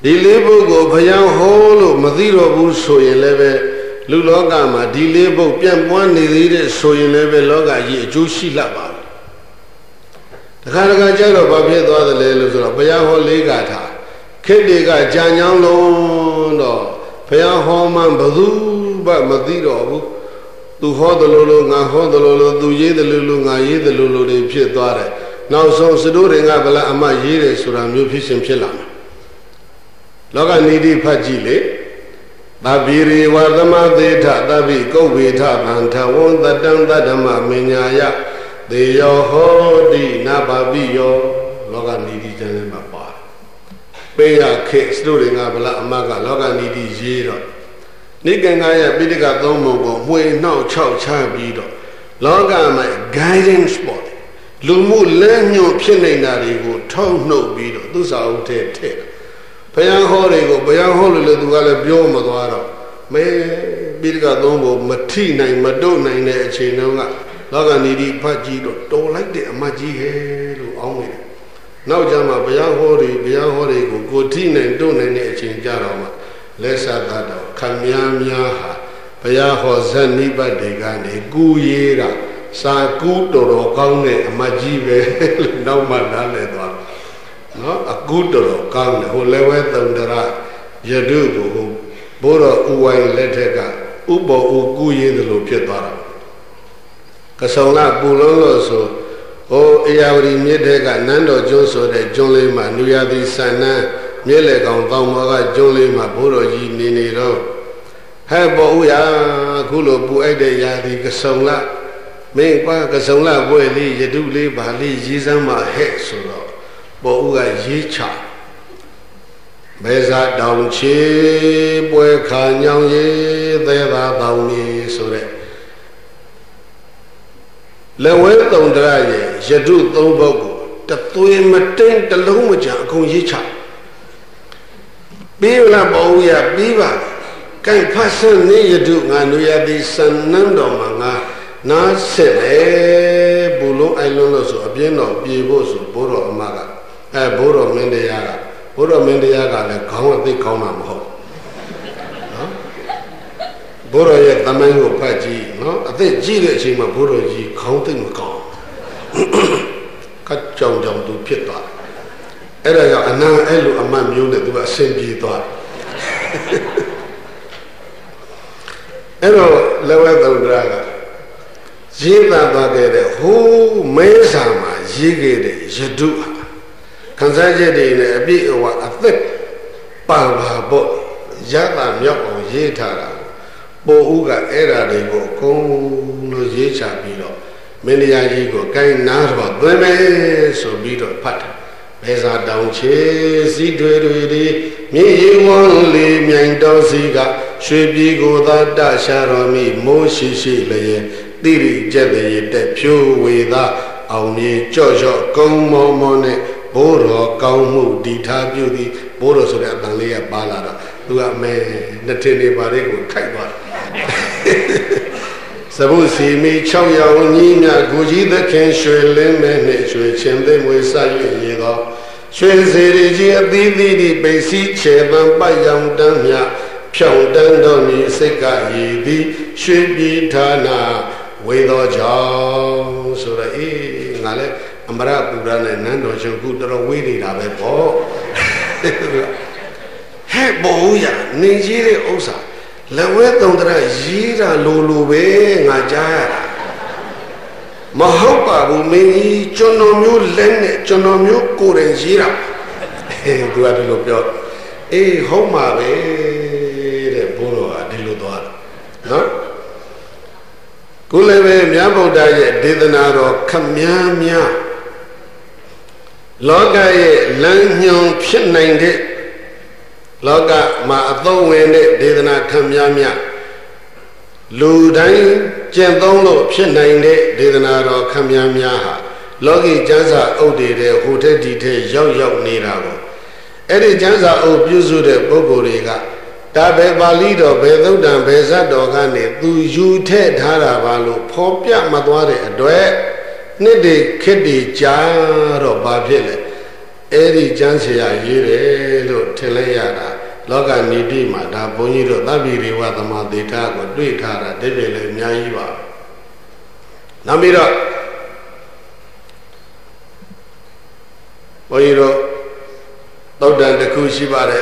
ဒီလေးပုဒ်ကိုဘုရားဟောလို့မသိတော့ဘူးဆိုရင်လည်းပဲလူလောကမှာဒီလေးပုဒ်ပြန့်ပွားနေသေးတဲ့ဆိုရင်လည်းပဲလောကကြီးအကျိုးရှိလှပါဘူးတခါတခါကျတော့ဘာဖြစ်သွားသလဲလို့ဆိုတော့ဘုရားဟောလေးဂါထာခေတ္တကကြာညောင်းလုံးတော့ဘုရားဟောမှဘသူမှမသိတော့ဘူးသူဟောတယ်လို့လို့ငါဟောတယ်လို့လို့သူရေးတယ်လို့လို့ငါရေးတယ်လို့လို့တွေဖြစ်သွားတယ်နောက်ဆုံးစတိုးတွေကဗလာအမရေးတယ်ဆိုတာမျိုးဖြစ်ရှင်ဖြစ်လာမယ်လောကနိတိဖတ်ကြည့်လေသဗ္ဗိရေဝသမသေထသဗ္ဗိကုတ်ဝေထဗန္ထဝံတတံတတ္တမမညာယသေယောဟောတိနဗ္ဗိယောလောကနိတိကျမ်းထဲမှာပါပေးရခေစတိုးတွေကဗလာအမကလောကနိတိရေးတော့နိကေငါရဲ့ပိဋကသုံးပုံကိုမှွေနှောက်ချောက်ချပြီးတော့လောကမှာ guidance ပေါ်လူမှုလမ်းညွှန်ဖြစ်နေတာတွေကိုထောက်နှုတ်ပြီးတော့သူစာအုပ်ထဲထည့်ဘုရားဟောတွေကိုဘုရားဟောလို့လည်းသူကလည်းပြောမသွားတော့မဲပိဋကသုံးပုံမထိနိုင်မတုတ်နိုင်တဲ့အချိန်တုန်းကလောကနိတိဖတ်ကြည့်တော့တော်လိုက်တဲ့အမကြီးဟဲလို့အောင်းနေတယ်နောက်ကျမှဘုရားဟောတွေဘုရားဟောတွေကိုကိုထိနိုင်တုတ်နိုင်တဲ့အချိန်ကြတော့မှလက်ဆသတော်ခမည်းများဟာဘုရားဟောဇတ်နိပတ်တွေကနေကူရေးတာစာကူတော်တော်ကောင်းတဲ့အမကြီးပဲလို့နောက်မှနားလည်သွားနော်အကူတော်တော်ကောင်းတယ်ဟိုလည်းဝဲသုံးတရယတုကိုဟိုဘိုးတော်ဥဝိုင်းလက်ထက်ကဥပ္ပောဥကူရေးတယ်လို့ဖြစ်သွားတာကဆုံလပူလုံးလို့ဆိုဟိုအေယာဝတီမြစ်ထဲကနန်းတော်ကျွန်းဆိုတဲ့ကျွန်းလေးမှာနူရသည်ဆန်နန်းမြဲလေကောင်တောင်ပေါ်ကကျွန်းလေးမှာဘိုးတော်ကြီးနေနေတော့ဟဲ့ပေါ်ဦးရအခုလိုပူအိုက်တဲ့ရာသီကဆုံလမင်းကွာကဆုံလပွဲလေးယတုလေးပါလေးရေးစမ်းမှာဟဲ့ဆိုတော့ပေါ်ဦးကရေးချမဲစာတောင်ချေပွဲခါညောင်ရေးသေးသာတောင်ကြီးဆိုတဲ့လက်ဝဲတုံတရရဲ့ယတုသုံးပုဒ်ကိုတသွေးမတိန်တလုံးမကြအကုန်ရေးချပြီးလာပေါ်ဦးရပြီးပါကဲဖတ်စမ်းနေယတုငါနုရသည်စံနန်းတော်မှာငါနားဆက်လေဘူလုံးအိုင်လုံးလို့ဆိုအပြင်းတော်ပြေဖို့ဆိုဘိုးတော်အမကအဲဘိုးတော်မင်းတရားကဘိုးတော်မင်းတရားကလည်းခေါင်းအသိခေါင်းမှာမဟုတ်နော်ဘိုးတော်ရဲ့သမိုင်းကိုဖတ်ကြည့်နော်အသိကြည့်တဲ့အချိန်မှာဘိုးတော်ကြီးခေါင်းသိမကောင်းကကြောင်ကြောင်သူဖြစ်သွားအဲ့ဒါကြောင့်အနာအဲ့လိုအမတ်မျိုးနဲ့သူကအဆင်ပြေသွားအဲ့တော့လက်ဝဲသုံးတရကရေးသားသွားခဲ့တဲ့ဟိုးမဲစာမှာရေးခဲ့တဲ့ယတုဟာခံစားချက်တွေနဲ့အပြည့်အဝအသက်ပါပါပေါ့ရတာမြောက်အောင်ရေးထားတာပို့ဦးကအဲ့ဓာတွေကိုအကုန်လို့ရေးချပြီးတော့မင်းတရားကြီးကိုကိုင်းနာတော့သွင်းမယ်ဆိုပြီးတော့ဖတ်တယ်ဘယ်စာတောင်ချေစီတွေတွေဒီမြေရီဝန်းလေးမြိုင်တော်စီကရွှေပြည်ကိုသာတရှာတော်မိမိုးရှိရှိလည်းတိရိကျက်တဲ့တက်ဖြိုးဝေသာအောင်မြေကြော့ကြော့ကုန်းမောမောနဲ့ဘိုးတော်ကောင်းမှုဒီထားပြုသည်ဘိုးတော်ဆိုတဲ့အတန်လေးကပါလာတော့သူကမဲနှစ်ထင်းနေပါလေးကိုခိုက်သွားစဘုစီမီ၆ရောင်ကြီးမြကိုကြီးသခင်ရွှေလင်းမဲနှင့်ရွှေချင်းသိမွေစ၍ရေသောရွှေစေရီကြီးအသီးသီးဒီပိစီချေပံပတ်ရောင်တန်းမြဖြောင်းတန်းတော်မီစိတ်ကရည်သည်ရွှေပြည်ဌာနဝေသောကြောင့်ဆိုတော့အေးငါလည်းအမရပူရနဲ့နန်းတော်ချုပ်ခုတော်တော်ဝေးနေတာပဲပေါ့ဟဲ့ဘောရနေကြီးတဲ့ဥစ္စာလက်ဝဲသုံးတရရေးတာလိုလိုပဲငါကြားရတာမဟုတ်ပါဘူးမင်းကြီးကျွန်တော်မျိုးလက်နဲ့ကျွန်တော်မျိုးကိုယ်တိုင်ရေးတာဟဲ့သူကဒီလိုပြောအေးဟုတ်မှာပဲတဲ့ဘိုးတော်ကဒီလိုသွားတယ်နော်ကိုယ်လည်းပဲမြတ်ဗုဒ္ဓရဲ့ဒေသနာတော်ခမည်းများလောကရဲ့လမ်းညွန်ဖြစ်နိုင်တဲ့လောကမှာအသုံးဝင်တဲ့ဒေသနာခမည်းများလူတိုင်းကျင့်သုံးလို့ဖြစ်နိုင်တဲ့ဒေသနာတော်ခမည်းများဟာလောကီကျမ်းစာအုပ်တွေတဲ့ဟိုထက်ဒီထက်ရောက်ရောက်နေတာပေါ့အဲ့ဒီကျမ်းစာအုပ်ပြုစုတဲ့ပုဂ္ဂိုလ်တွေကဒါပဲပါဠိတော်ဘယ်သုတ်တံဘယ်ဇတ်တော်ကနေသူယူထည့်ထားတာပါလို့ဖော်ပြမသွားတဲ့အတွက်နှစ်တွေခေတ်တွေကြာတော့ဘာဖြစ်လဲ Eri Jansia Yere, Teleyada, Loga Nidima, Da Bonito, Nabiri Watama, the Tago, Duitara, Devil, Nyaiva. Namira Boiro, Lodan the Kushibare,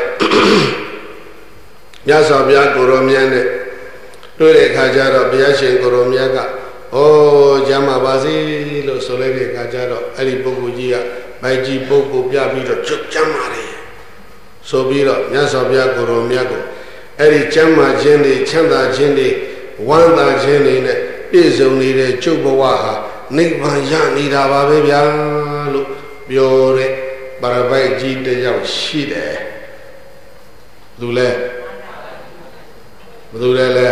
Yasabia Goromiane, Dure Kajaro, Biashin Goromiaga, Oh, Jamabazi, Lo Solele Kajaro, Ali Bogujia, Baiji Bogo, Biabito, Chukchamari. So Biro, Yasabia Goromiago, Eri Chama Jendi, Chanda Jendi, Wanda Jendi, is only the Chubawaha, Nickman Yanida Babialo, Biore, Barabai G. de Shide. Dule Dule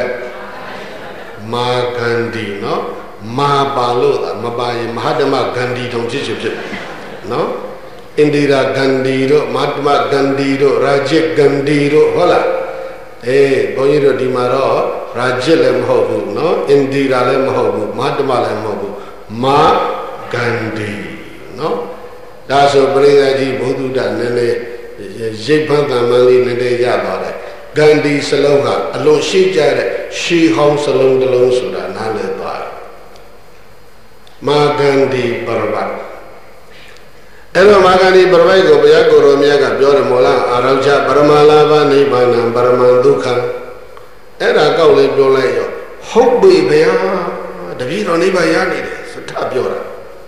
Ma Gandhi, no? Ma Baloda, Mabai, Mahatma Gandhi, don't teach you. No? Indira Gandhi, Mahatma Gandhi, Rajiv Gandhi, hola. Eh, Boniro Dimaro, Rajilem Hobu, no? Indira Lem Hobu, Mahatma Lem Hobu, Ma Gandhi, no? That's a Brady Budu Nene, Jipanta Mali Nede Yabare, Gandhi Saloga, alone she jarred, she homes along the Lone Suda, Nale Bar. Ma Gandhi Barba. Hello, Magani Barbago, Biago, Romiaga, Bioremola, Arauja, Baramalava, Nibana, Baramanduka. Era Gauli Biolayo. Hope be Bea, the Vito Nibayani, Tabiora.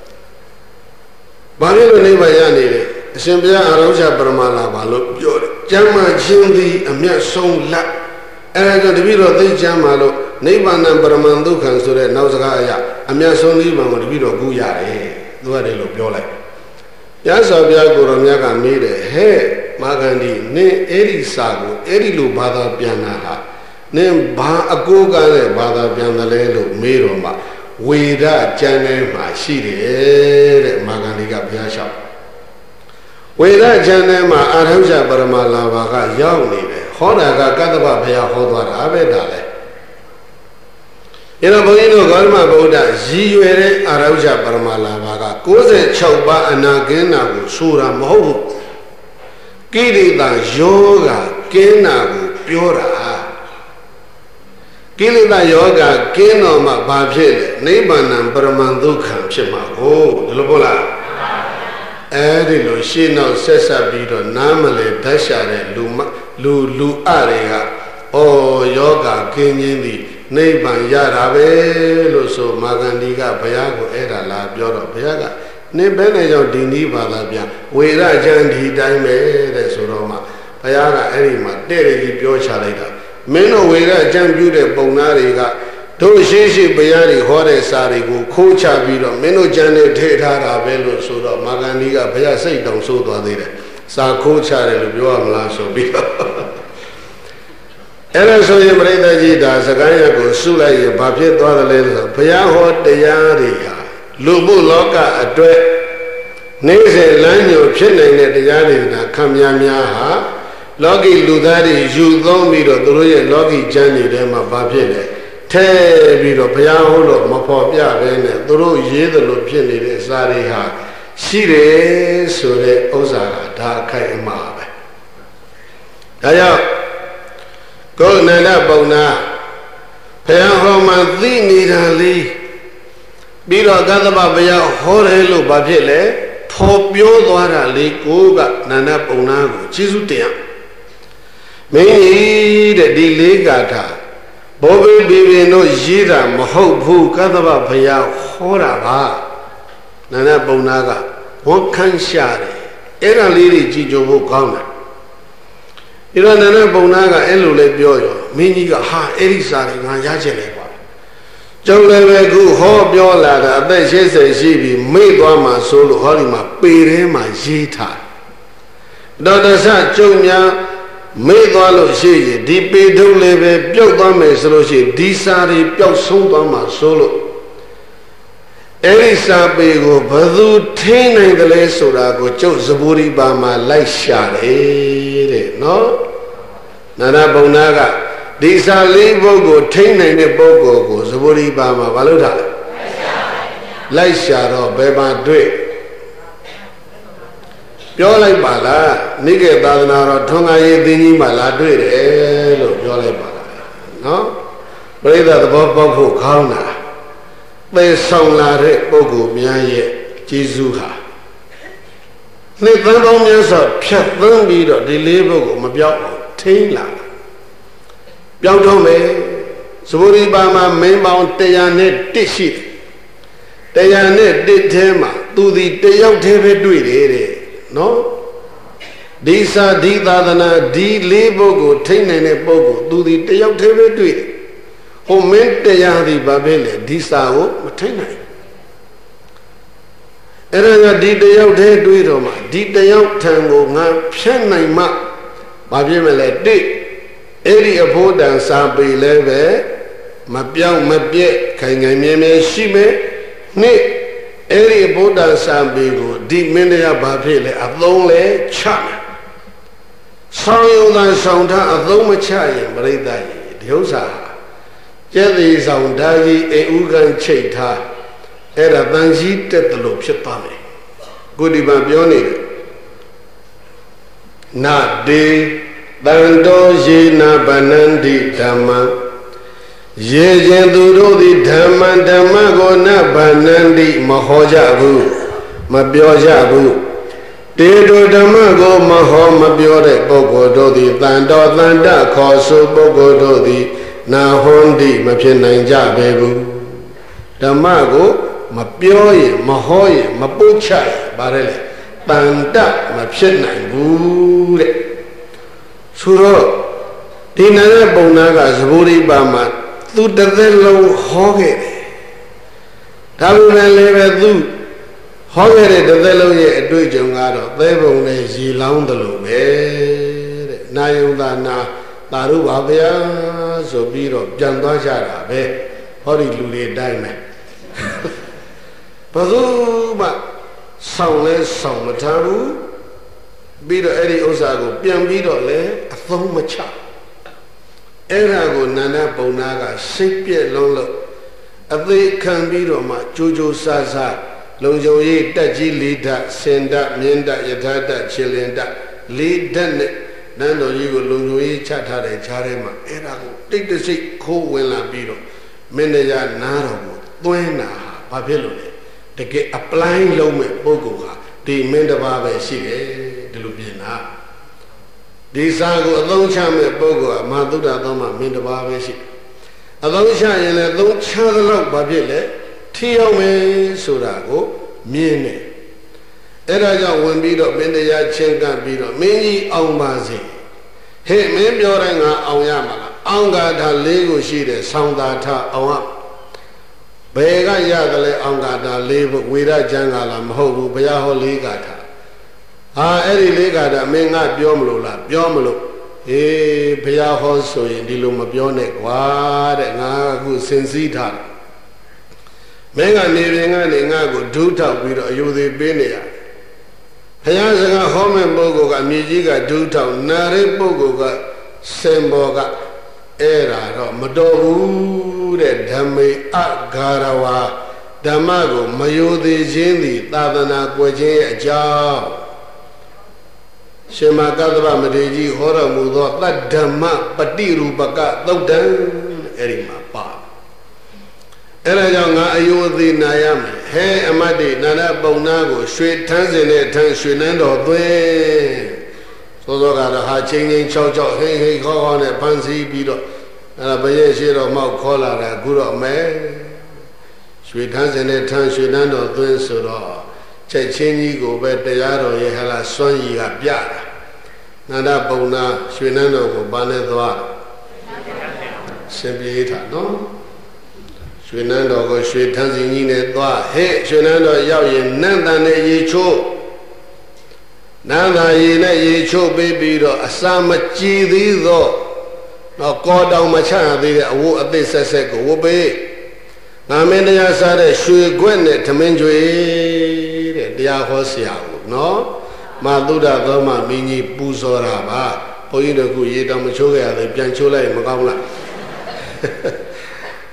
Barilo Nibayani, Simbia Arauja, Baramalava, look, Biore. Jama Jindi, a mere song lap. Era the Vito, the Jamalo, Nibana, Baramanduka, so that Nausagaya, a mere song Niban, the Vito Guyare, the Vadilo Biolai. Yasabia Goromiaga made a hey, Magandi, ne Eri Sago, Eri Lubada Pianaha, name Ba Agogale, Bada Pianalelo, Miroma, Weda Jane, my city, Magandiga Piasha. Weda Jane, my Arauja Baramala, Yauni, Honaga Gadaba Pia Hodwar Abedale. In a Boino Gorma Boda, Ziwere Arauja Baramala, Koze Chauba Anagena, Sura Mohu, Kirida Yoga, Kenagu, Pura, Kirida Yoga, Kenoma Babjele, Nebanam Baramanduka, Chimago, Lubola, Adilo, Shino, Sesabido, Namale, Dashare, Luma, Lulu Aria, Oh, Yoga, Kenyindi. Neighbor Yarabe, Loso, Magandiga, Payago, Era, La Biora, Payaga, Nebene, Dini, Badabia, Wera Jandi, Dime, Soroma, Payaga, Erima, Deri, Piocha later. Meno Wera Jambude, Bonariga, Toshishi, Bayari, Hore Sarigo, Kocha Bido, Meno Jane, Teta, Bello, Soda, Magandiga, Paya, say, don't so do it. Sa Kocha, Lubio, Lasso, Bido. Era so you bring the Jida, Sagaya go, Sula, Papier, Dwada, Payaho, the Yaria, Lubu Loka, a dread. Nese Lanyo, Chinning at the Yarina, Kamyamyaha, Logi Ludari, you don't meet a Duria, Logi Jani, Dema, Papier, Te Bido, Payaho, Mapopia, Vene, Duru, Yedalo, Pini, Sariha, Sire, Sure, Ozaga, Daka, Mabe. Aya. Go Nana Bona Payahoma Dini Dali Biro Gadaba Baya Horelo Babile Popio Dwara Likuga Nana Bonago Chisutia Many the Diligata Bobby Bibi no Jira Mohobu Gadaba Baya Horaba Nana Bonaga What can share Era Lady Jijo Gona Iranana Bonaga Elule Bioyo, Miniga Ha Erisari, Yajele. Jole Gu Ho Biola, they say she made Wama Solo Holima, Pirema Zita. Dada Sa Jumia made Walo Shi, Dipe Duleve, Biogame Soloshi, Disari, Biog Sodama Solo. Elisa Bego, Badu, Tain and the Lesoda, go Josaburi Bama, like Shade, no? Nana Bonaga, these are Libo go, Tain and the Bogo, go, Zaburi Bama, Valuta. Like Shado, Bema Dre. ပြောလိုက်ပါလားနိကေသာသနာတော်ထွန်းကားရေးသင်ကြီးမှလာတွေ့တယ်လို့ပြောလိုက်ပါလားနော်ပရိသတ်သဘောပေါက်ဖို့ခေါင်းတာသေဆောင်လာတဲ့ပုဂ္ဂိုလ်များရဲ့ကျေးဇူးဟာနှစ်သန်းပေါင်းများစွာဖြတ်သန်းပြီးတော့ဒီလေးပုဂ္ဂိုလ်မပြောင်းအောင်ထိန်းလာပြောင်းတော့မယ်သဘောရိပါမှာမင်းပေါင်းတရားနဲ့တစ်ရှိတယ်တရားနဲ့တစ်ထဲမှာသူဒီတယောက်တည်းပဲတွေ့တယ်တဲ့နော်ဒီစာဒီသာသနာဒီလေးပုဂ္ဂိုလ်ထိန်းနိုင်တဲ့ပုဂ္ဂိုလ်သူဒီတယောက်တည်းပဲတွေ့တယ်ဟိုမင်းတရားဒီဘာပဲလဲဒီစာကိုမထိန်းနိုင်အဲ့ဒါကဒီတယောက်တည်းတွေ့တော့မှဒီတယောက်ထံကိုငါဖြတ်နိုင်မှဘာဖြစ်မလဲတိအဲ့ဒီအဖို့တန်စာပေလဲပဲမပြောင်းမပြက်ခိုင်ခိုင်မြဲမြဲရှိမယ်နှစ်အဲ့ဒီဗုဒ္ဓစာပေကိုဒီမင်းတရားဘာဖြစ်လဲအသုံးလဲချမယ်ဆောင်းရုံသာဆောင်ထားအသုံးမချရင်ပြိဿကြီးဒီဥစ္စာကျက်သေးဆောင်ဓာကြီးအိမ်ဥကံချိတ်ထားအဲ့ဒါတန်ကြီးတက်တယ်လို့ဖြစ်သွားမယ်ကိုဒီမှာပြောနေတယ်နာဒေတန်တော်ယေနာဗနန္တိဓမ္မရေခြင်းသူတို့သည်ဓမ္မဓမ္မကိုနဗနန္တိမဟောကြဘူးမပြောကြဘူးတေတုဓမ္မကိုမဟောမပြောတဲ့ပုဂ္ဂိုလ်တို့သည်တန်တော်တန်တခေါ်ဆိုပုဂ္ဂိုလ်တို့သည်နာဟွန်တိမဖြစ်နိုင်ကြပေဘူးဓမ္မကိုမပြောရင်မဟောရင်မပုတ်ချရင်ဗါတယ်လေတန်တမဖြစ်နိုင်ဘူးတဲ့ဆိုတော့ဒီနာရဲ့ပုံနာကသဘောရိပါမှာသူတစ်သက်လုံးဟောခဲ့တယ်ဒါပေမဲ့လည်းပဲသူဟောခဲ့တဲ့တစ်သက်လုံးရဲ့အတွေ့အကြုံကတော့သဲပုံနဲ့ရေလောင်းတယ်လို့ပဲတဲ့နာယုံသာနာသာရုပါဗျာဆိုပြီးတော့ပြန်သွားကြတာပဲဟောဒီလူတွေတိုင်းပဲဘယ်သူမှဆောင်လဲဆောင်မထားဘူးပြီးတော့အဲ့ဒီဥစ္စာကိုပြန်ပြီးတော့လဲအသုံးမချအဲ့ဒါကိုနန္ဒပုံနာကစိတ်ပြက်လုံးလို့အသေးခံပြီးတော့မှကြိုးကြိုးဆားဆားလုံခြုံရေးတက်ကြီးလေးဓာတ်စင်ဓာတ်မြင်းဓာတ်ယထာဓာတ်ခြေလင်ဓာတ်လေးဓာတ်နဲ့နန်းတော်ကြီးကိုလုံခြုံရေးချထားတဲ့ခြားထဲမှာအဲ့ဒါကိုတိတ်တဆိတ်ခိုးဝင်လာပြီးတော့မင်းတရားနားတော်ကိုသွင်းတာဟာဘာဖြစ်လို့လဲတကယ် apply လုပ်မဲ့ပုဂ္ဂိုလ်ဟာဒီမင်းတစ်ပါးပဲရှိတယ်ဒီလိုပြင်တာဒီစာကိုအသုံးချမဲ့ပုဂ္ဂိုလ်ကမဟာသုဒ္ဓသောမှာမင်းတစ်ပါးပဲရှိအသုံးချရင်လည်းသုံးချသလောက်ဘာဖြစ်လဲထီအောင်မယ်ဆိုတာကိုမြင်တယ်အဲ့ဒါကြောင့်ဝင်ပြီးတော့မင်းတရားချင်းကပ်ပြီးတော့မင်းကြီးအောင်ပါစေဟဲ့မင်းပြောတိုင်းငါအောင်ရမှာလားအောင်ဂါထာလေးကိုရှိတယ်ဆောင်းသာထအောင်ရဘယ်ကရတယ်လဲအောင်ဂါထာလေးဖို့ဝေဒကျမ်းကလားမဟုတ်ဘူးဘုရားဟောလေးဂါထာဟာအဲ့ဒီလေးဂါထာမင်းငါပြောမလို့လားပြောမလို့အေးဘုရားဟောဆိုရင်ဒီလိုမပြောနဲ့ကွာတဲ့ငါအခုစင်စည်းထားတယ်မင်းကနေပြင်ကနေငါ့ကိုဒုထောက်ပြီးတော့အယူသေးပေးနေရတယ်ဘုရားစကားဟောမဲ့ပုဂ္ဂိုလ်ကမြေကြီးကဒုထောက်နာတဲ့ပုဂ္ဂိုလ်ကစင်ဘောကအဲ့ဒါတော့မတော်ဘူးတဲ့ဓမ္မေအဂါရဝါဓမ္မကိုမယိုသေးခြင်းသည်သာသနာကွယ်ခြင်းရဲ့အကြောင်းရှင်မကတ္တဗမထေရကြီးဟောတော်မူသောတတ္ဓမ္မပฏิရူပကသုတ်တံအဲ့ဒီမှာပါအဲ့ဒါကြောင့်ငါအယုအသေးနာရမယ်ဟဲအမတ်တိနာရပုံနာကိုရွှေထန်းစင်တဲ့ထန်းရွှေနန်းတော်သွင်းသောသောကတော့ဟာချင်းချင်းချောက်ချောက်ဟိဟိခေါခေါနဲ့ဖန်စီပြီးတော့အဲ့ဒါဘရဲ့ရှိတော်မောက်ခေါ်လာတာအခုတော့မဲရွှေထန်းစင်တဲ့ထန်းရွှေနန်းတော်သွင်းဆိုတော့ချက်ချင်းကြီးကိုပဲတရားတော်ရဲ့ဟလာစွန့်ရည်ကပြတာနန္ဒပုံနာရွှေနန်းတော်ကိုဘာနဲ့သွားရှင်ပြေးထားနော်ရွှေနန်းတော်ကိုရွှေထန်းစင်ကြီးနဲ့သွားဟဲ့ရွှေနန်းတော်ရောက်ရင်နန်းတန်နဲ့ရေချိုးနန်းသာရေနဲ့ရေချိုးပေးပြီးတော့အစာမကြည်သေးသောတော့ကောတောင်မချသေးတဲ့အဝတ်အသစ်ဆက်ဆက်ကိုဝတ်ပေးငါမင်းတရားစားတဲ့ရွှေခွက်နဲ့ထမင်းကျွေတဲ့တရားဟောဆရာကိုနော်မသုဒ္ဓသောမမင်းကြီးပူဇော်တာပါဘုန်းကြီးတို့ကရေတောင်မချိုးခဲ့ရသေးပြန်ချိုးလိုက်မကောင်းလား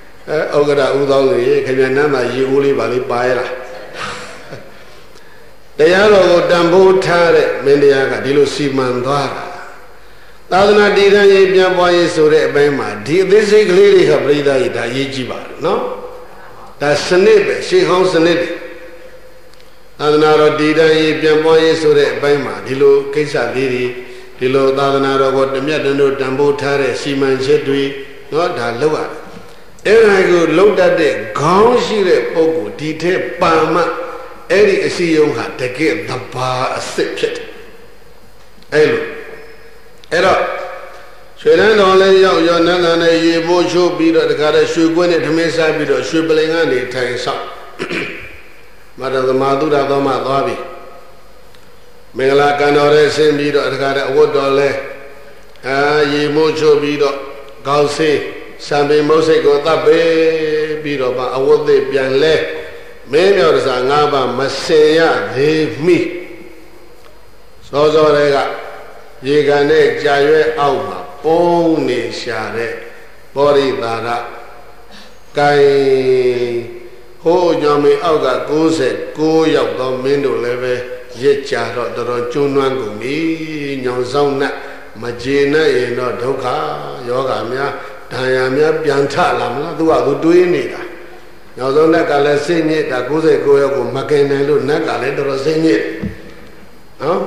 အဲဩဃရာဥသောင်းကြီးခင်ဗျာနန်းသာရေအိုးလေးပါလေးပါရလားတရားတော်ကိုတန်ဖိုးထားတဲ့မင်းတရားကဒီလိုစီမံသွားတာသာသနာတည်တံ့ရေးပြန်ပွားရေးဆိုတဲ့အပိုင်းမှာဒီအသေးစိတ်ကလေးတွေကပြိဿရေးဒါအရေးကြီးပါတယ်နော်ဒါစနစ်ပဲရှေးဟောင်းစနစ်တွေသာသနာတော်တည်တံ့ရေးပြန်ပွားရေးဆိုတဲ့အပိုင်းမှာဒီလိုကိစ္စလေးတွေဒီလိုသာသနာတော်ကိုတမျက်တန်းတို့တန်ဖိုးထားတဲ့စီမံချက်တွေနော်ဒါလောက်ရတယ်အဲ့ဒါကိုလုံတတ်တဲ့ခေါင်းရှိတဲ့ပုဂ္ဂိုလ်ဒီထဲပါမှအဲ့ဒီအစီယုံဟာတကယ်သဘာအစစ်ဖြစ်တယ်အဲ့လိုအဲ့တော့ရွှေလန်းတော်လည်းရောက်ရောနန်းတော်နဲ့ရေပိုးချိုးပြီးတော့တခါတည်းရွှေကွင်းနဲ့ထမင်းစားပြီးတော့ရွှေပလင်ကနေထိုင်ဆောက်မရသမာသုဒ္ဓသောမှသွားပြီမင်္ဂလာကံတော်ရဲ့ဆင်းပြီးတော့တခါတည်းအဝတ်တော်လဲအာရေမိုးချိုးပြီးတော့ကောက်ဆေးစံပင်မုတ်စိတ်ကိုတပ်ပေးပြီးတော့မှအဝတ်သေးပြန်လဲမင်းမြော်တစားငါးပါးမစင်ရသေးမိစောစောတွေကရေကန်နဲ့ကြာရွဲအောက်မှာပုံနေရှာတဲ့ဘောရိတာရကိုင်ဟိုးညောင်မင်းအောက်ကကိုးဆယ်ကိုးရောက်တော့မင်းတို့လည်းပဲရစ်ကြတော့တော်တော်ကျွန်းနွမ်းကုန်ပြီညောင်ဆောင်နဲ့မကျေနပ်ရင်တော့ဒုက္ခယောဂများဒဏ်ရာများပြန်ထလာမလားသူကသူတွေးနေတာညောင်ဆောင်နဲ့ကလည်းစိတ်ညစ်တာကိုးဆယ်ကိုးရောက်ကိုမကင်နိုင်လို့နတ်ကလည်းတော်တော်စိတ်ညစ်နော်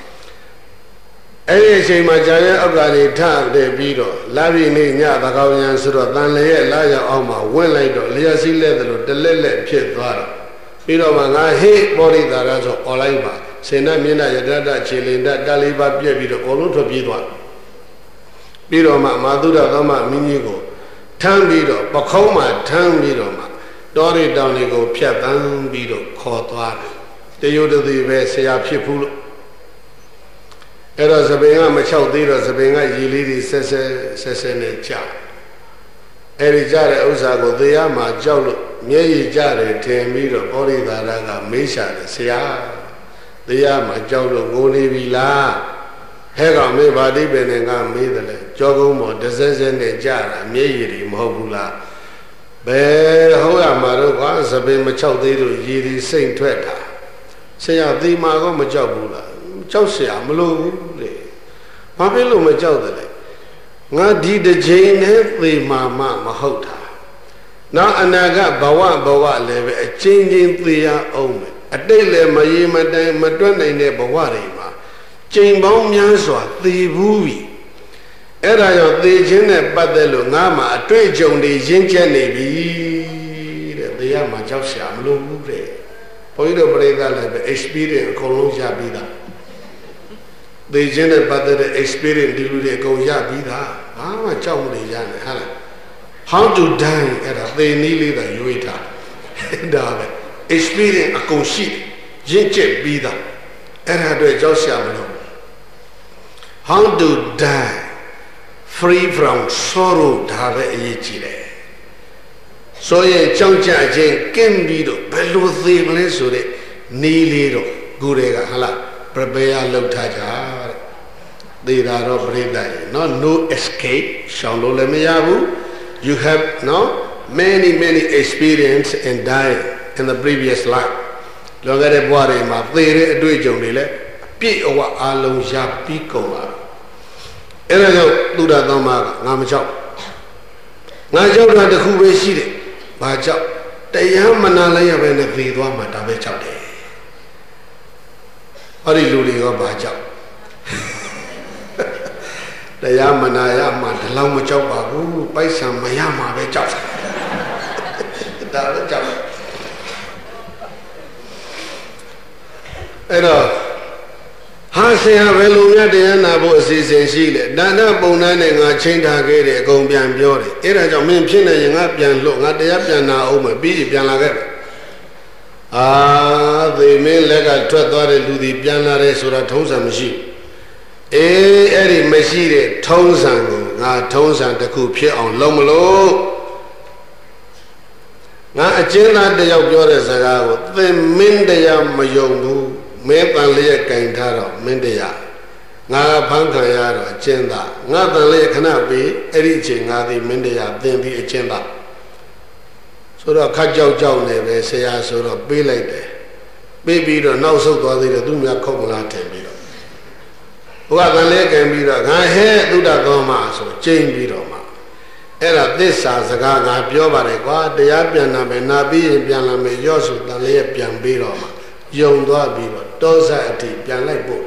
အဲ့ဒီအချိန်မှာကြာရဲ့အောက်ကနေထတယ်ပြီးတော့လာပြီနေညသကောင်းရန်ဆိုတော့တန်လျက်လာရောက်အောင်မှာဝင့်လိုက်တော့လျှက်စီးလဲတယ်လို့တလက်လက်ဖြစ်သွားတော့ပြီးတော့မှငါဟေ့မောရိတာရဆိုအွန်လိုင်းပါစေနမျက်နှာရတ္တခြေလင်တတလေးပါပြက်ပြီးတော့အကုန်လုံးထွက်ပြေးသွားပြီးတော့မှမာသုဒ္ဓသောမမင်းကြီးကိုထမ်းပြီးတော့ပခုံးမှာထမ်းပြီးတော့မှတောရီတောင်တွေကိုဖြတ်တန်းပြီးတော့ခေါ်သွားတယ်တယုတ်တည်းပဲဆရာဖြစ်ဘူးလို့အဲ့တော့သပင်ကမချောက်သေးတော့သပင်ကရည်လေးတွေဆက်ဆက်ဆက်ဆက်နဲ့ကြာအဲ့ဒီကြာတဲ့ဥစ္စာကိုတရားမှာကြောက်လို့မျက်ရည်ကျတယ်ထင်ပြီးတော့ဩရိသာရကမေးရှာတယ်ဆရာတရားမှာကြောက်လို့ငိုနေပြီလားဟဲ့ကောင်မေးပါတိပင်နဲ့ကမေးတယ်လေကြောကုန်းပေါ်တစ်စက်စက်နဲ့ကြာတာမျက်ရည်တွေမဟုတ်ဘူးလားဘယ်ဟုတ်ရမှာတော့ကွာသပင်မချောက်သေးလို့ရည်တွေစိတ်ထွက်တာဆရာဒီမှာကောမကြောက်ဘူးလားကြောက်เสียမလို့ဘူးလေဘာဖြစ်လို့မကြောက်တယ်လဲငါဒီတစ်ချိန်နဲ့သေမာမမဟုတ်တာနောက်အနာကဘဝဘဝလည်းပဲအချင်းချင်းသေရအောင်မယ်အတိတ်လည်းမရေမတိုင်မတွက်နိုင်တဲ့ဘဝတွေမှာချိန်ပေါင်းများစွာသေဘူးပြီအဲ့ဒါကြောင့်သေခြင်းနဲ့ပတ်သက်လို့ငါမှာအတွေ့အကြုံတွေရင့်ကျက်နေပြီတဲ့သေရမှာကြောက်เสียမလို့ဘူးတဲ့ဘုန်းကြီးတို့ပြိဿလည်းပဲ experience အကုန်လုံးရပြီးသားသေခြင်းနဲ့ပတ်သက်တဲ့ experience ဒီလူတွေအကုန်ရပြီးသားဘာမှကြောက်မနေရနဲ့ဟာလား how to die အဲ့ဒါသေနည်းလေးသာရွေးထားဒါပဲ experience အကုန်ရှိရင့်ကျက်ပြီးသားအဲ့ဒါအတွက်ကြောက်ရှာမလို့ how to die free from sorrow ဒါပဲအရေးကြီးတယ်ဆိုရင်ကြောက်ကြခြင်းကင်းပြီးတော့ဘယ်လိုသေမလဲဆိုတဲ့နီးလေးတော့ကိုယ်တွေကဟာလားprepare လုပ်ထားကြတဲ့သေတာတော့ပြိတ္တရေနော် no escape ရှောင်လို့လည်းမရဘူး you have no many many experience in dying in the previous life လောကရဲ့ဘဝတွေမှာသေတဲ့အတွေ့အကြုံတွေလည်းပြည့်အဝအလုံးရပြီးကုန်ပါအဲ့ဒါကြောင့်သုဒ္ဓသောမကငါမကြောက်ငါကြောက်တာတစ်ခုပဲရှိတယ်ဘာကြောက်တရားမနာလိုက်ရပဲနဲ့သေသွားမှာဒါပဲကြောက်တယ်အဲ့ဒီလူတွေကဘာကြောက်တရားမနာရမှာဒီလောက်မကြောက်ပါဘူးပိုက်ဆံမရမှာပဲကြောက်ဒါပဲကြောက်အဲ့တော့ဟာဆရာဘယ်လိုများတရားနာဖို့အစီအစဉ်ရှိလဲဒါနပုံနှန်းနဲ့ငါချင်းထားခဲ့တယ်အကုန်ပြန်ပြောတယ်အဲ့ဒါကြောင့်မင်းဖြစ်နေရင်ငါပြန်လွတ်ငါတရားပြန်နာအောင်မယ်ပြီးပြန်လာခဲ့အာသေမင်းလက်ကထွက်သွားတဲ့လူဒီပြန်လာတယ်ဆိုတာထုံးစံမရှိအေးအဲ့ဒီမရှိတဲ့ထုံးစံကိုငါထုံးစံတစ်ခုဖြစ်အောင်လုပ်မလို့ငါအကျဉ်းသားတယောက်ပြောတဲ့စကားကိုသင်မင်းတရားမယုံဘူးမင်းတန်လျက်ကင်ထားတော့မင်းတရားငါဖန်ခံရတော့အကျဉ်းသားငါတန်လျက်ခဏပြီးအဲ့ဒီအချိန်ငါဒီမင်းတရားသင်ပြီးအကျဉ်းသားဆိုတော့ခတ်ကြောက်ကြောက်နေပဲဆရာဆိုတော့ပေးလိုက်တယ်ပေးပြီးတော့နောက်ဆုတ်သွားသေးတယ်သူများခုတ်မလားထင်ပြီးတော့ဘုရားတန်လေးကံပြီးတော့ငါဟဲသုဒ္ဓသောမဆိုကျိန်ပြီးတော့မှအဲ့ဒါသစ္စာစကားငါပြောပါတယ်ကွာတရားပြန်လာမယ်နာပြီးရင်ပြန်လာမယ်ရော့ဆိုတန်လေးပြန်ပြီးတော့မှယုံသွားပြီးတော့တောဇတ်အထိပြန်လိုက်ဖို့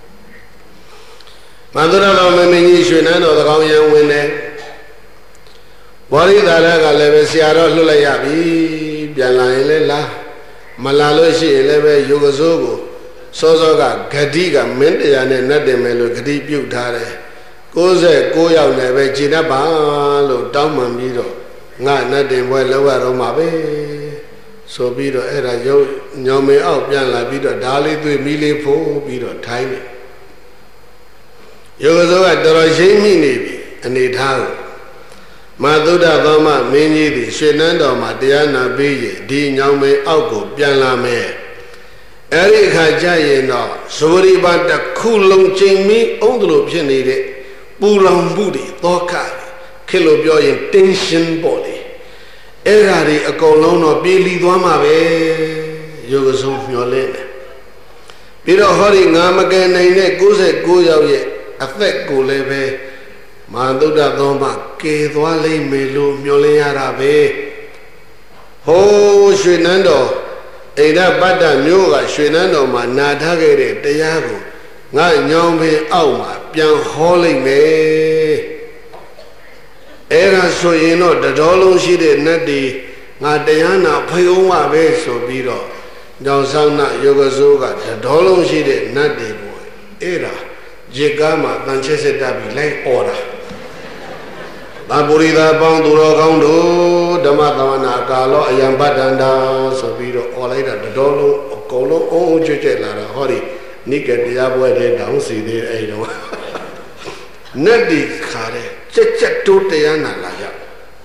မန္တရတော်မင်းကြီးရွှေနန်းတော်သကောင်းရံဝင်တယ်ဘောရိသာရကလည်းပဲဆရာတော်လွတ်လိုက်ရပြီပြန်လာရင်လည်းလားမလာလို့ရှိရင်လည်းပဲယုဂစိုးကိုစောစောကဂတိကမင်းတရားနဲ့နှက်တယ်မယ်လို့ဂတိပြုတ်ထားတယ်ကိုးဆယ်ကိုးယောက်နဲ့ပဲခြေတတ်ပါလို့တောင်းပန်ပြီးတော့ငါနှက်တယ်ပွဲလောက်ရတော့မှာပဲဆိုပြီးတော့အဲ့ဒါရုပ်ညောင်မင်းအောက်ပြန်လာပြီးတော့ဓာလေးသွေးမီးလေးဖိုးပြီးတော့ထိုင်းတယ်ယုဂစိုးကတော်တော်ရှိမ့်မိနေပြီအနေထားကိုမသုဒ္ဓသောမမင်းကြီးသည်ရွှေနန်းတော်မှာတရားနာပြီးရင်ဒီညောင်မင်းအောက်ကိုပြန်လာမယ်အဲ့ဒီအခါကျရင်တော့ဇဝရိပါတစ်ခုလုံးချိန်ပြီးအုံးတလို့ဖြစ်နေတဲ့ပူလောင်မှုတွေသောကခေလို့ပြောရင် tension ပေါ့လေအဲ့ဓာတွေအကုန်လုံးတော့ပြေလီသွားမှာပဲယုဂဆုံးမျောလင်းတယ်ပြီးတော့ဟောဒီငါမကယ်နိုင်တဲ့ကိုးဆယ်ကိုးယောက်ရဲ့အသက်ကိုလည်းပဲမဟာသုဒ္ဓသောမကယ်သွားလိမ့်မယ်လို့မျှော်လင့်ရတာပဲဟိုးရွှေနန်းတော်အိန္ဒပတ္တမျိုးကရွှေနန်းတော်မှာနာထားခဲ့တဲ့တရားကိုငါညောင်ပင်အောက်မှာပြန်ဟောလိမ့်မယ်အဲ့ဒါဆိုရင်တော့တတော်လုံးရှိတဲ့နတ်တွေငါတရားနာဖိအောင်ပါပဲဆိုပြီးတော့ကြောင်ဆောင်နာယောဂစိုးကတတော်လုံးရှိတဲ့နတ်တွေကိုအဲ့ဒါရေကားမှာတန်ချက်ဆက်တပ်ပြီးလိုက်អော်တာသာပုရိသာပေါင်းသူတော်ကောင်းတို့ဓမ္မသဝနာကာလောအယံပတ္တန္တာဆိုပြီးတော့អော်လိုက်တာတတော်လုံးအကုန်လုံးအုံအုံကျွတ်ကျွတ်လာတာဟောဒီနိကတရားပွဲတဲ့တောင်းစီသေးအဲ့တော့နတ်ဒီခါတဲ့ကြက်ကြက်တိုးတရားနာလာကြ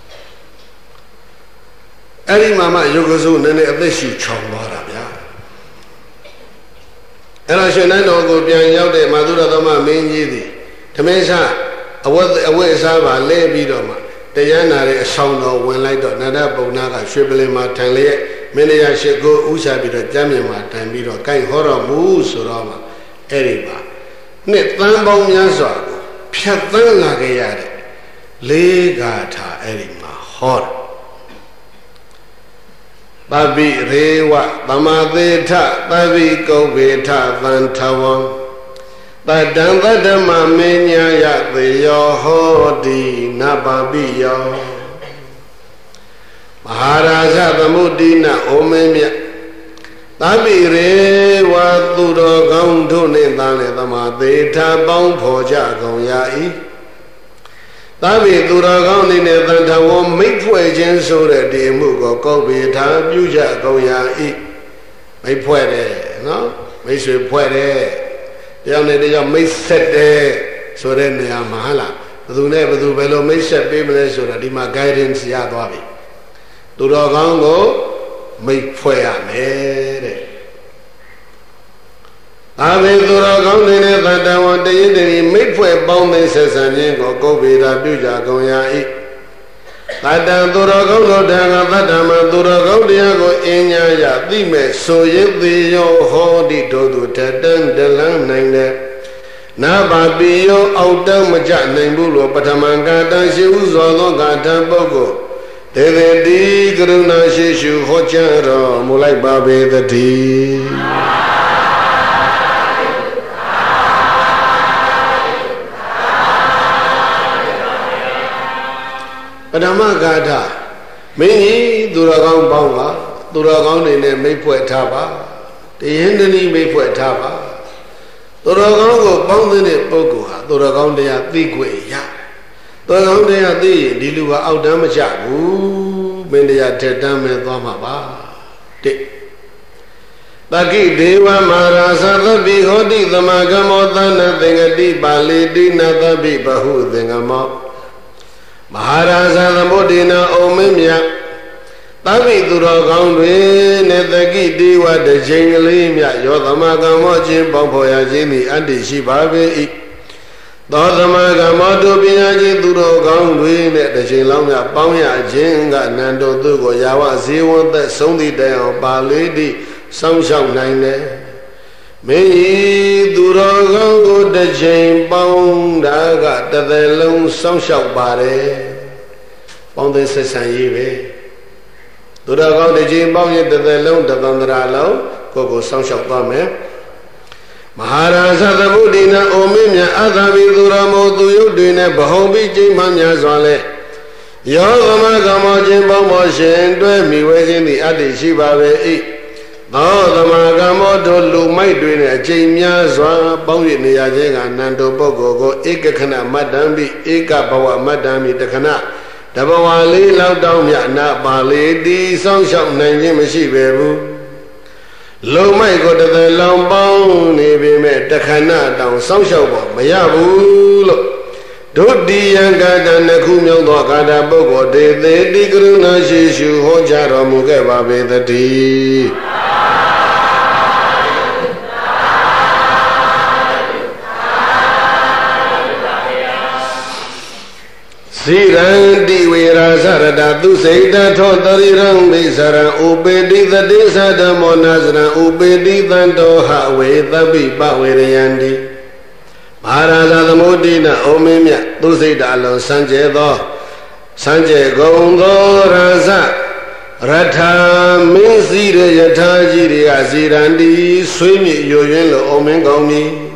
အဲ့ဒီမှာမှယုဂစုနည်းနည်းအသက်ရှူချောင်သွားတာဗျာအဲ့တော့ရှင်နန်းတော်ကိုပြန်ရောက်တဲ့မာသုရသမမင်းကြီးသည်ဓမေရှာအဝတ်အဝတ်အစားပါလဲပြီးတော့မှတရားနာတဲ့အဆောင်တော်ဝင်လိုက်တော့နန္ဒပုံနာကရွှေပလင်မှာထိုင်လျက်မင်းရရှိကိုဥချပြီးတော့ကျမ်းမြင်မှာတိုင်ပြီးတော့ကိုင်ဟောတော်မူဆိုတော့မှအဲ့ဒီမှာနှစ်သန်းပေါင်းများစွာကိုဖြတ်သန်းလာခဲ့ရတဲ့လေးဂါထာအဲ့ဒီမှာဟောတယ်ပပိရေဝသမာသေထပပိကုဗ္ဗေထသံထဝံတတံတတ္တမမေညာယသေယောဟောတိနပပိယောမဟာရာဇသမုဒ္ဒိနဩမင်းမြတ်သပိရေဝသူတော်ကောင်းတို့နှင့်သားလည်းသမာသေထပေါင်းဖော်ကြကုန်ရ၏သဗ္ဗေသူတော်ကောင်းနေနဲ့တန်ထဝမိတ်ဖွဲ့ခြင်းဆိုတဲ့ဒီမှုကိုကောက်ပေထားပြုကြကုန်ရ၏မိတ်ဖွဲ့တယ်နော်မိတ်ဆွေဖွဲ့တယ်တရားနဲ့တရားမိတ်ဆက်တယ်ဆိုတဲ့နေရာမှာဟာလားဘယ်သူနဲ့ဘယ်သူဘယ်လိုမိတ်ဆက်ပေးမလဲဆိုတာဒီမှာ guidance ရသွားပြီသူတော်ကောင်းကိုမိတ်ဖွဲ့ရမယ်တဲ့အာမေသူတော်ကောင်းနေတဲ့တတဝတရင်တည်းမိတ်ဖွဲ့ပေါင်းသိဆက်ဆံခြင်းကိုကုဗ္ဗေဒပြုကြကုန်ရ၏တတံသူတော်ကောင်းတို့တံကတတ္တမသူတော်ကောင်းတရားကိုအင်းညာရသိမဲ့ဆိုရသေးရောဟောတိတို့သူတတံတလန်းနိုင်တဲ့နာဘာပိယောအောက်တန်းမကြနိုင်ဘူးလို့ပထမကတန်ရှိဥစွာသောဂါထပုဂ္ဂိုလ်ဒေဝတိကရုဏာရှိရှုဟောကြားတော်မူလိုက်ပါပေသတည်းပထမဂါထမင်းကြီးသူတော်ကောင်းပေါင်းပါသူတော်ကောင်းတွေနဲ့မိတ်ဖွဲ့ထားပါတယင်းတနည်းမိတ်ဖွဲ့ထားပါသူတော်ကောင်းကိုပေါင်းတဲ့ပုဂ္ဂိုလ်ဟာသူတော်ကောင်းတရားသိခွင့်ရသူတော်ကောင်းတရားသိရင်ဒီလူကအောက်တန်းမကျဘူးမင်းတရားထက်တန်းမဲ့သွားမှာပါတဲ့တကိဒေဝမဟာရာသသဗ္ဗိဟောတိသမဂမောသနသင်္ကတိပါဠိတိနသဗ္ဗိဘဟုသင်္ကမောမဟာရာဇသမုဒ္ဒိနာဩမင်းမြတ်သဗ္ဗိသူတော်ကောင်းတွေနဲ့တကိတိဝတချိန်ကလေးမြတ်ယောသမကံမောခြင်းပေါင်းဖော်ရခြင်းသည်အတ္တိရှိပါပေ၏သောသမကံမောတုပညာခြင်းသူတော်ကောင်းတွေနဲ့တချိန်လောင်းမြပေါင်းရခြင်းကနန္တောသူကိုယာဝဇေဝသက်ဆုံးသည့်တိုင်အောင်ပါဠိတိစောင့်ရှောက်နိုင်တယ်မင်းကြီးသူတော်ကောင်းကိုတစ်ချိန်ပေါင်းတာကတသက်လုံးစောင့်ရှောက်ပါတယ်ပေါင်းတဲ့ဆက်ဆံရေးပဲသူတော်ကောင်းတစ်ချိန်ပေါင်းရင်တသက်လုံးတသန္တရာလုံးကိုကိုစောင့်ရှောက်သွားမယ်မဟာရာဇသမုဒိနာအိုမင်းမြတ်အသာဘိသူတော်မို့သူယုတ်တွေနဲ့ဗဟုံပိကျိမှများစွာလဲယောသမကမောခြင်းပေါင်းမောရှင်တွဲမိဝဲခြင်းသည်အတ္တိရှိပါပဲ၏သောသမကမောတို့လူမိုက်တွေနဲ့အချိန်များစွာပေါင်းရနေရခြင်းကနန္တောပုဂ္ဂိုလ်ကိုဧကခဏမတ္တံပိဧကဘဝမတ္တံပိတခဏတဘဝလေးလောက်တောင်းမြအနာပါလေတီစောင့်ရှောက်နိုင်ခြင်းမရှိပဲဘူးလူမိုက်ကိုတစ်သက်လုံးပေါင်းနေပေမဲ့တခဏတောင်စောင့်ရှောက်ဖို့မရဘူးလို့ဒုတိယကာတနှစ်ခုမြောက်သောကာတပုဂ္ဂိုလ်ဒေသေတိကရုဏာရှိရှုဟောကြားတော်မူခဲ့ပါပေသတည်းစိရန္တိဝေရာဇရတသုစိတထောတရိရံဘိစရံဥပေတိသတိသဓမ္မောနာစရံဥပေတိသံတောဟဝေသဗ္ဗိပဝေရယန္တိမဟာရာဇသမုဒိနာအိုမင်းမြတ်သုစိတအလုံးစံကျဲသောစံကျဲကုန်သောရာဇရထာမင်းစည်းရယထာကြီးတွေကစိရန္တိဆွေးမြေ့ရွရွင်းလို့အိုမင်းကောင်းပြီ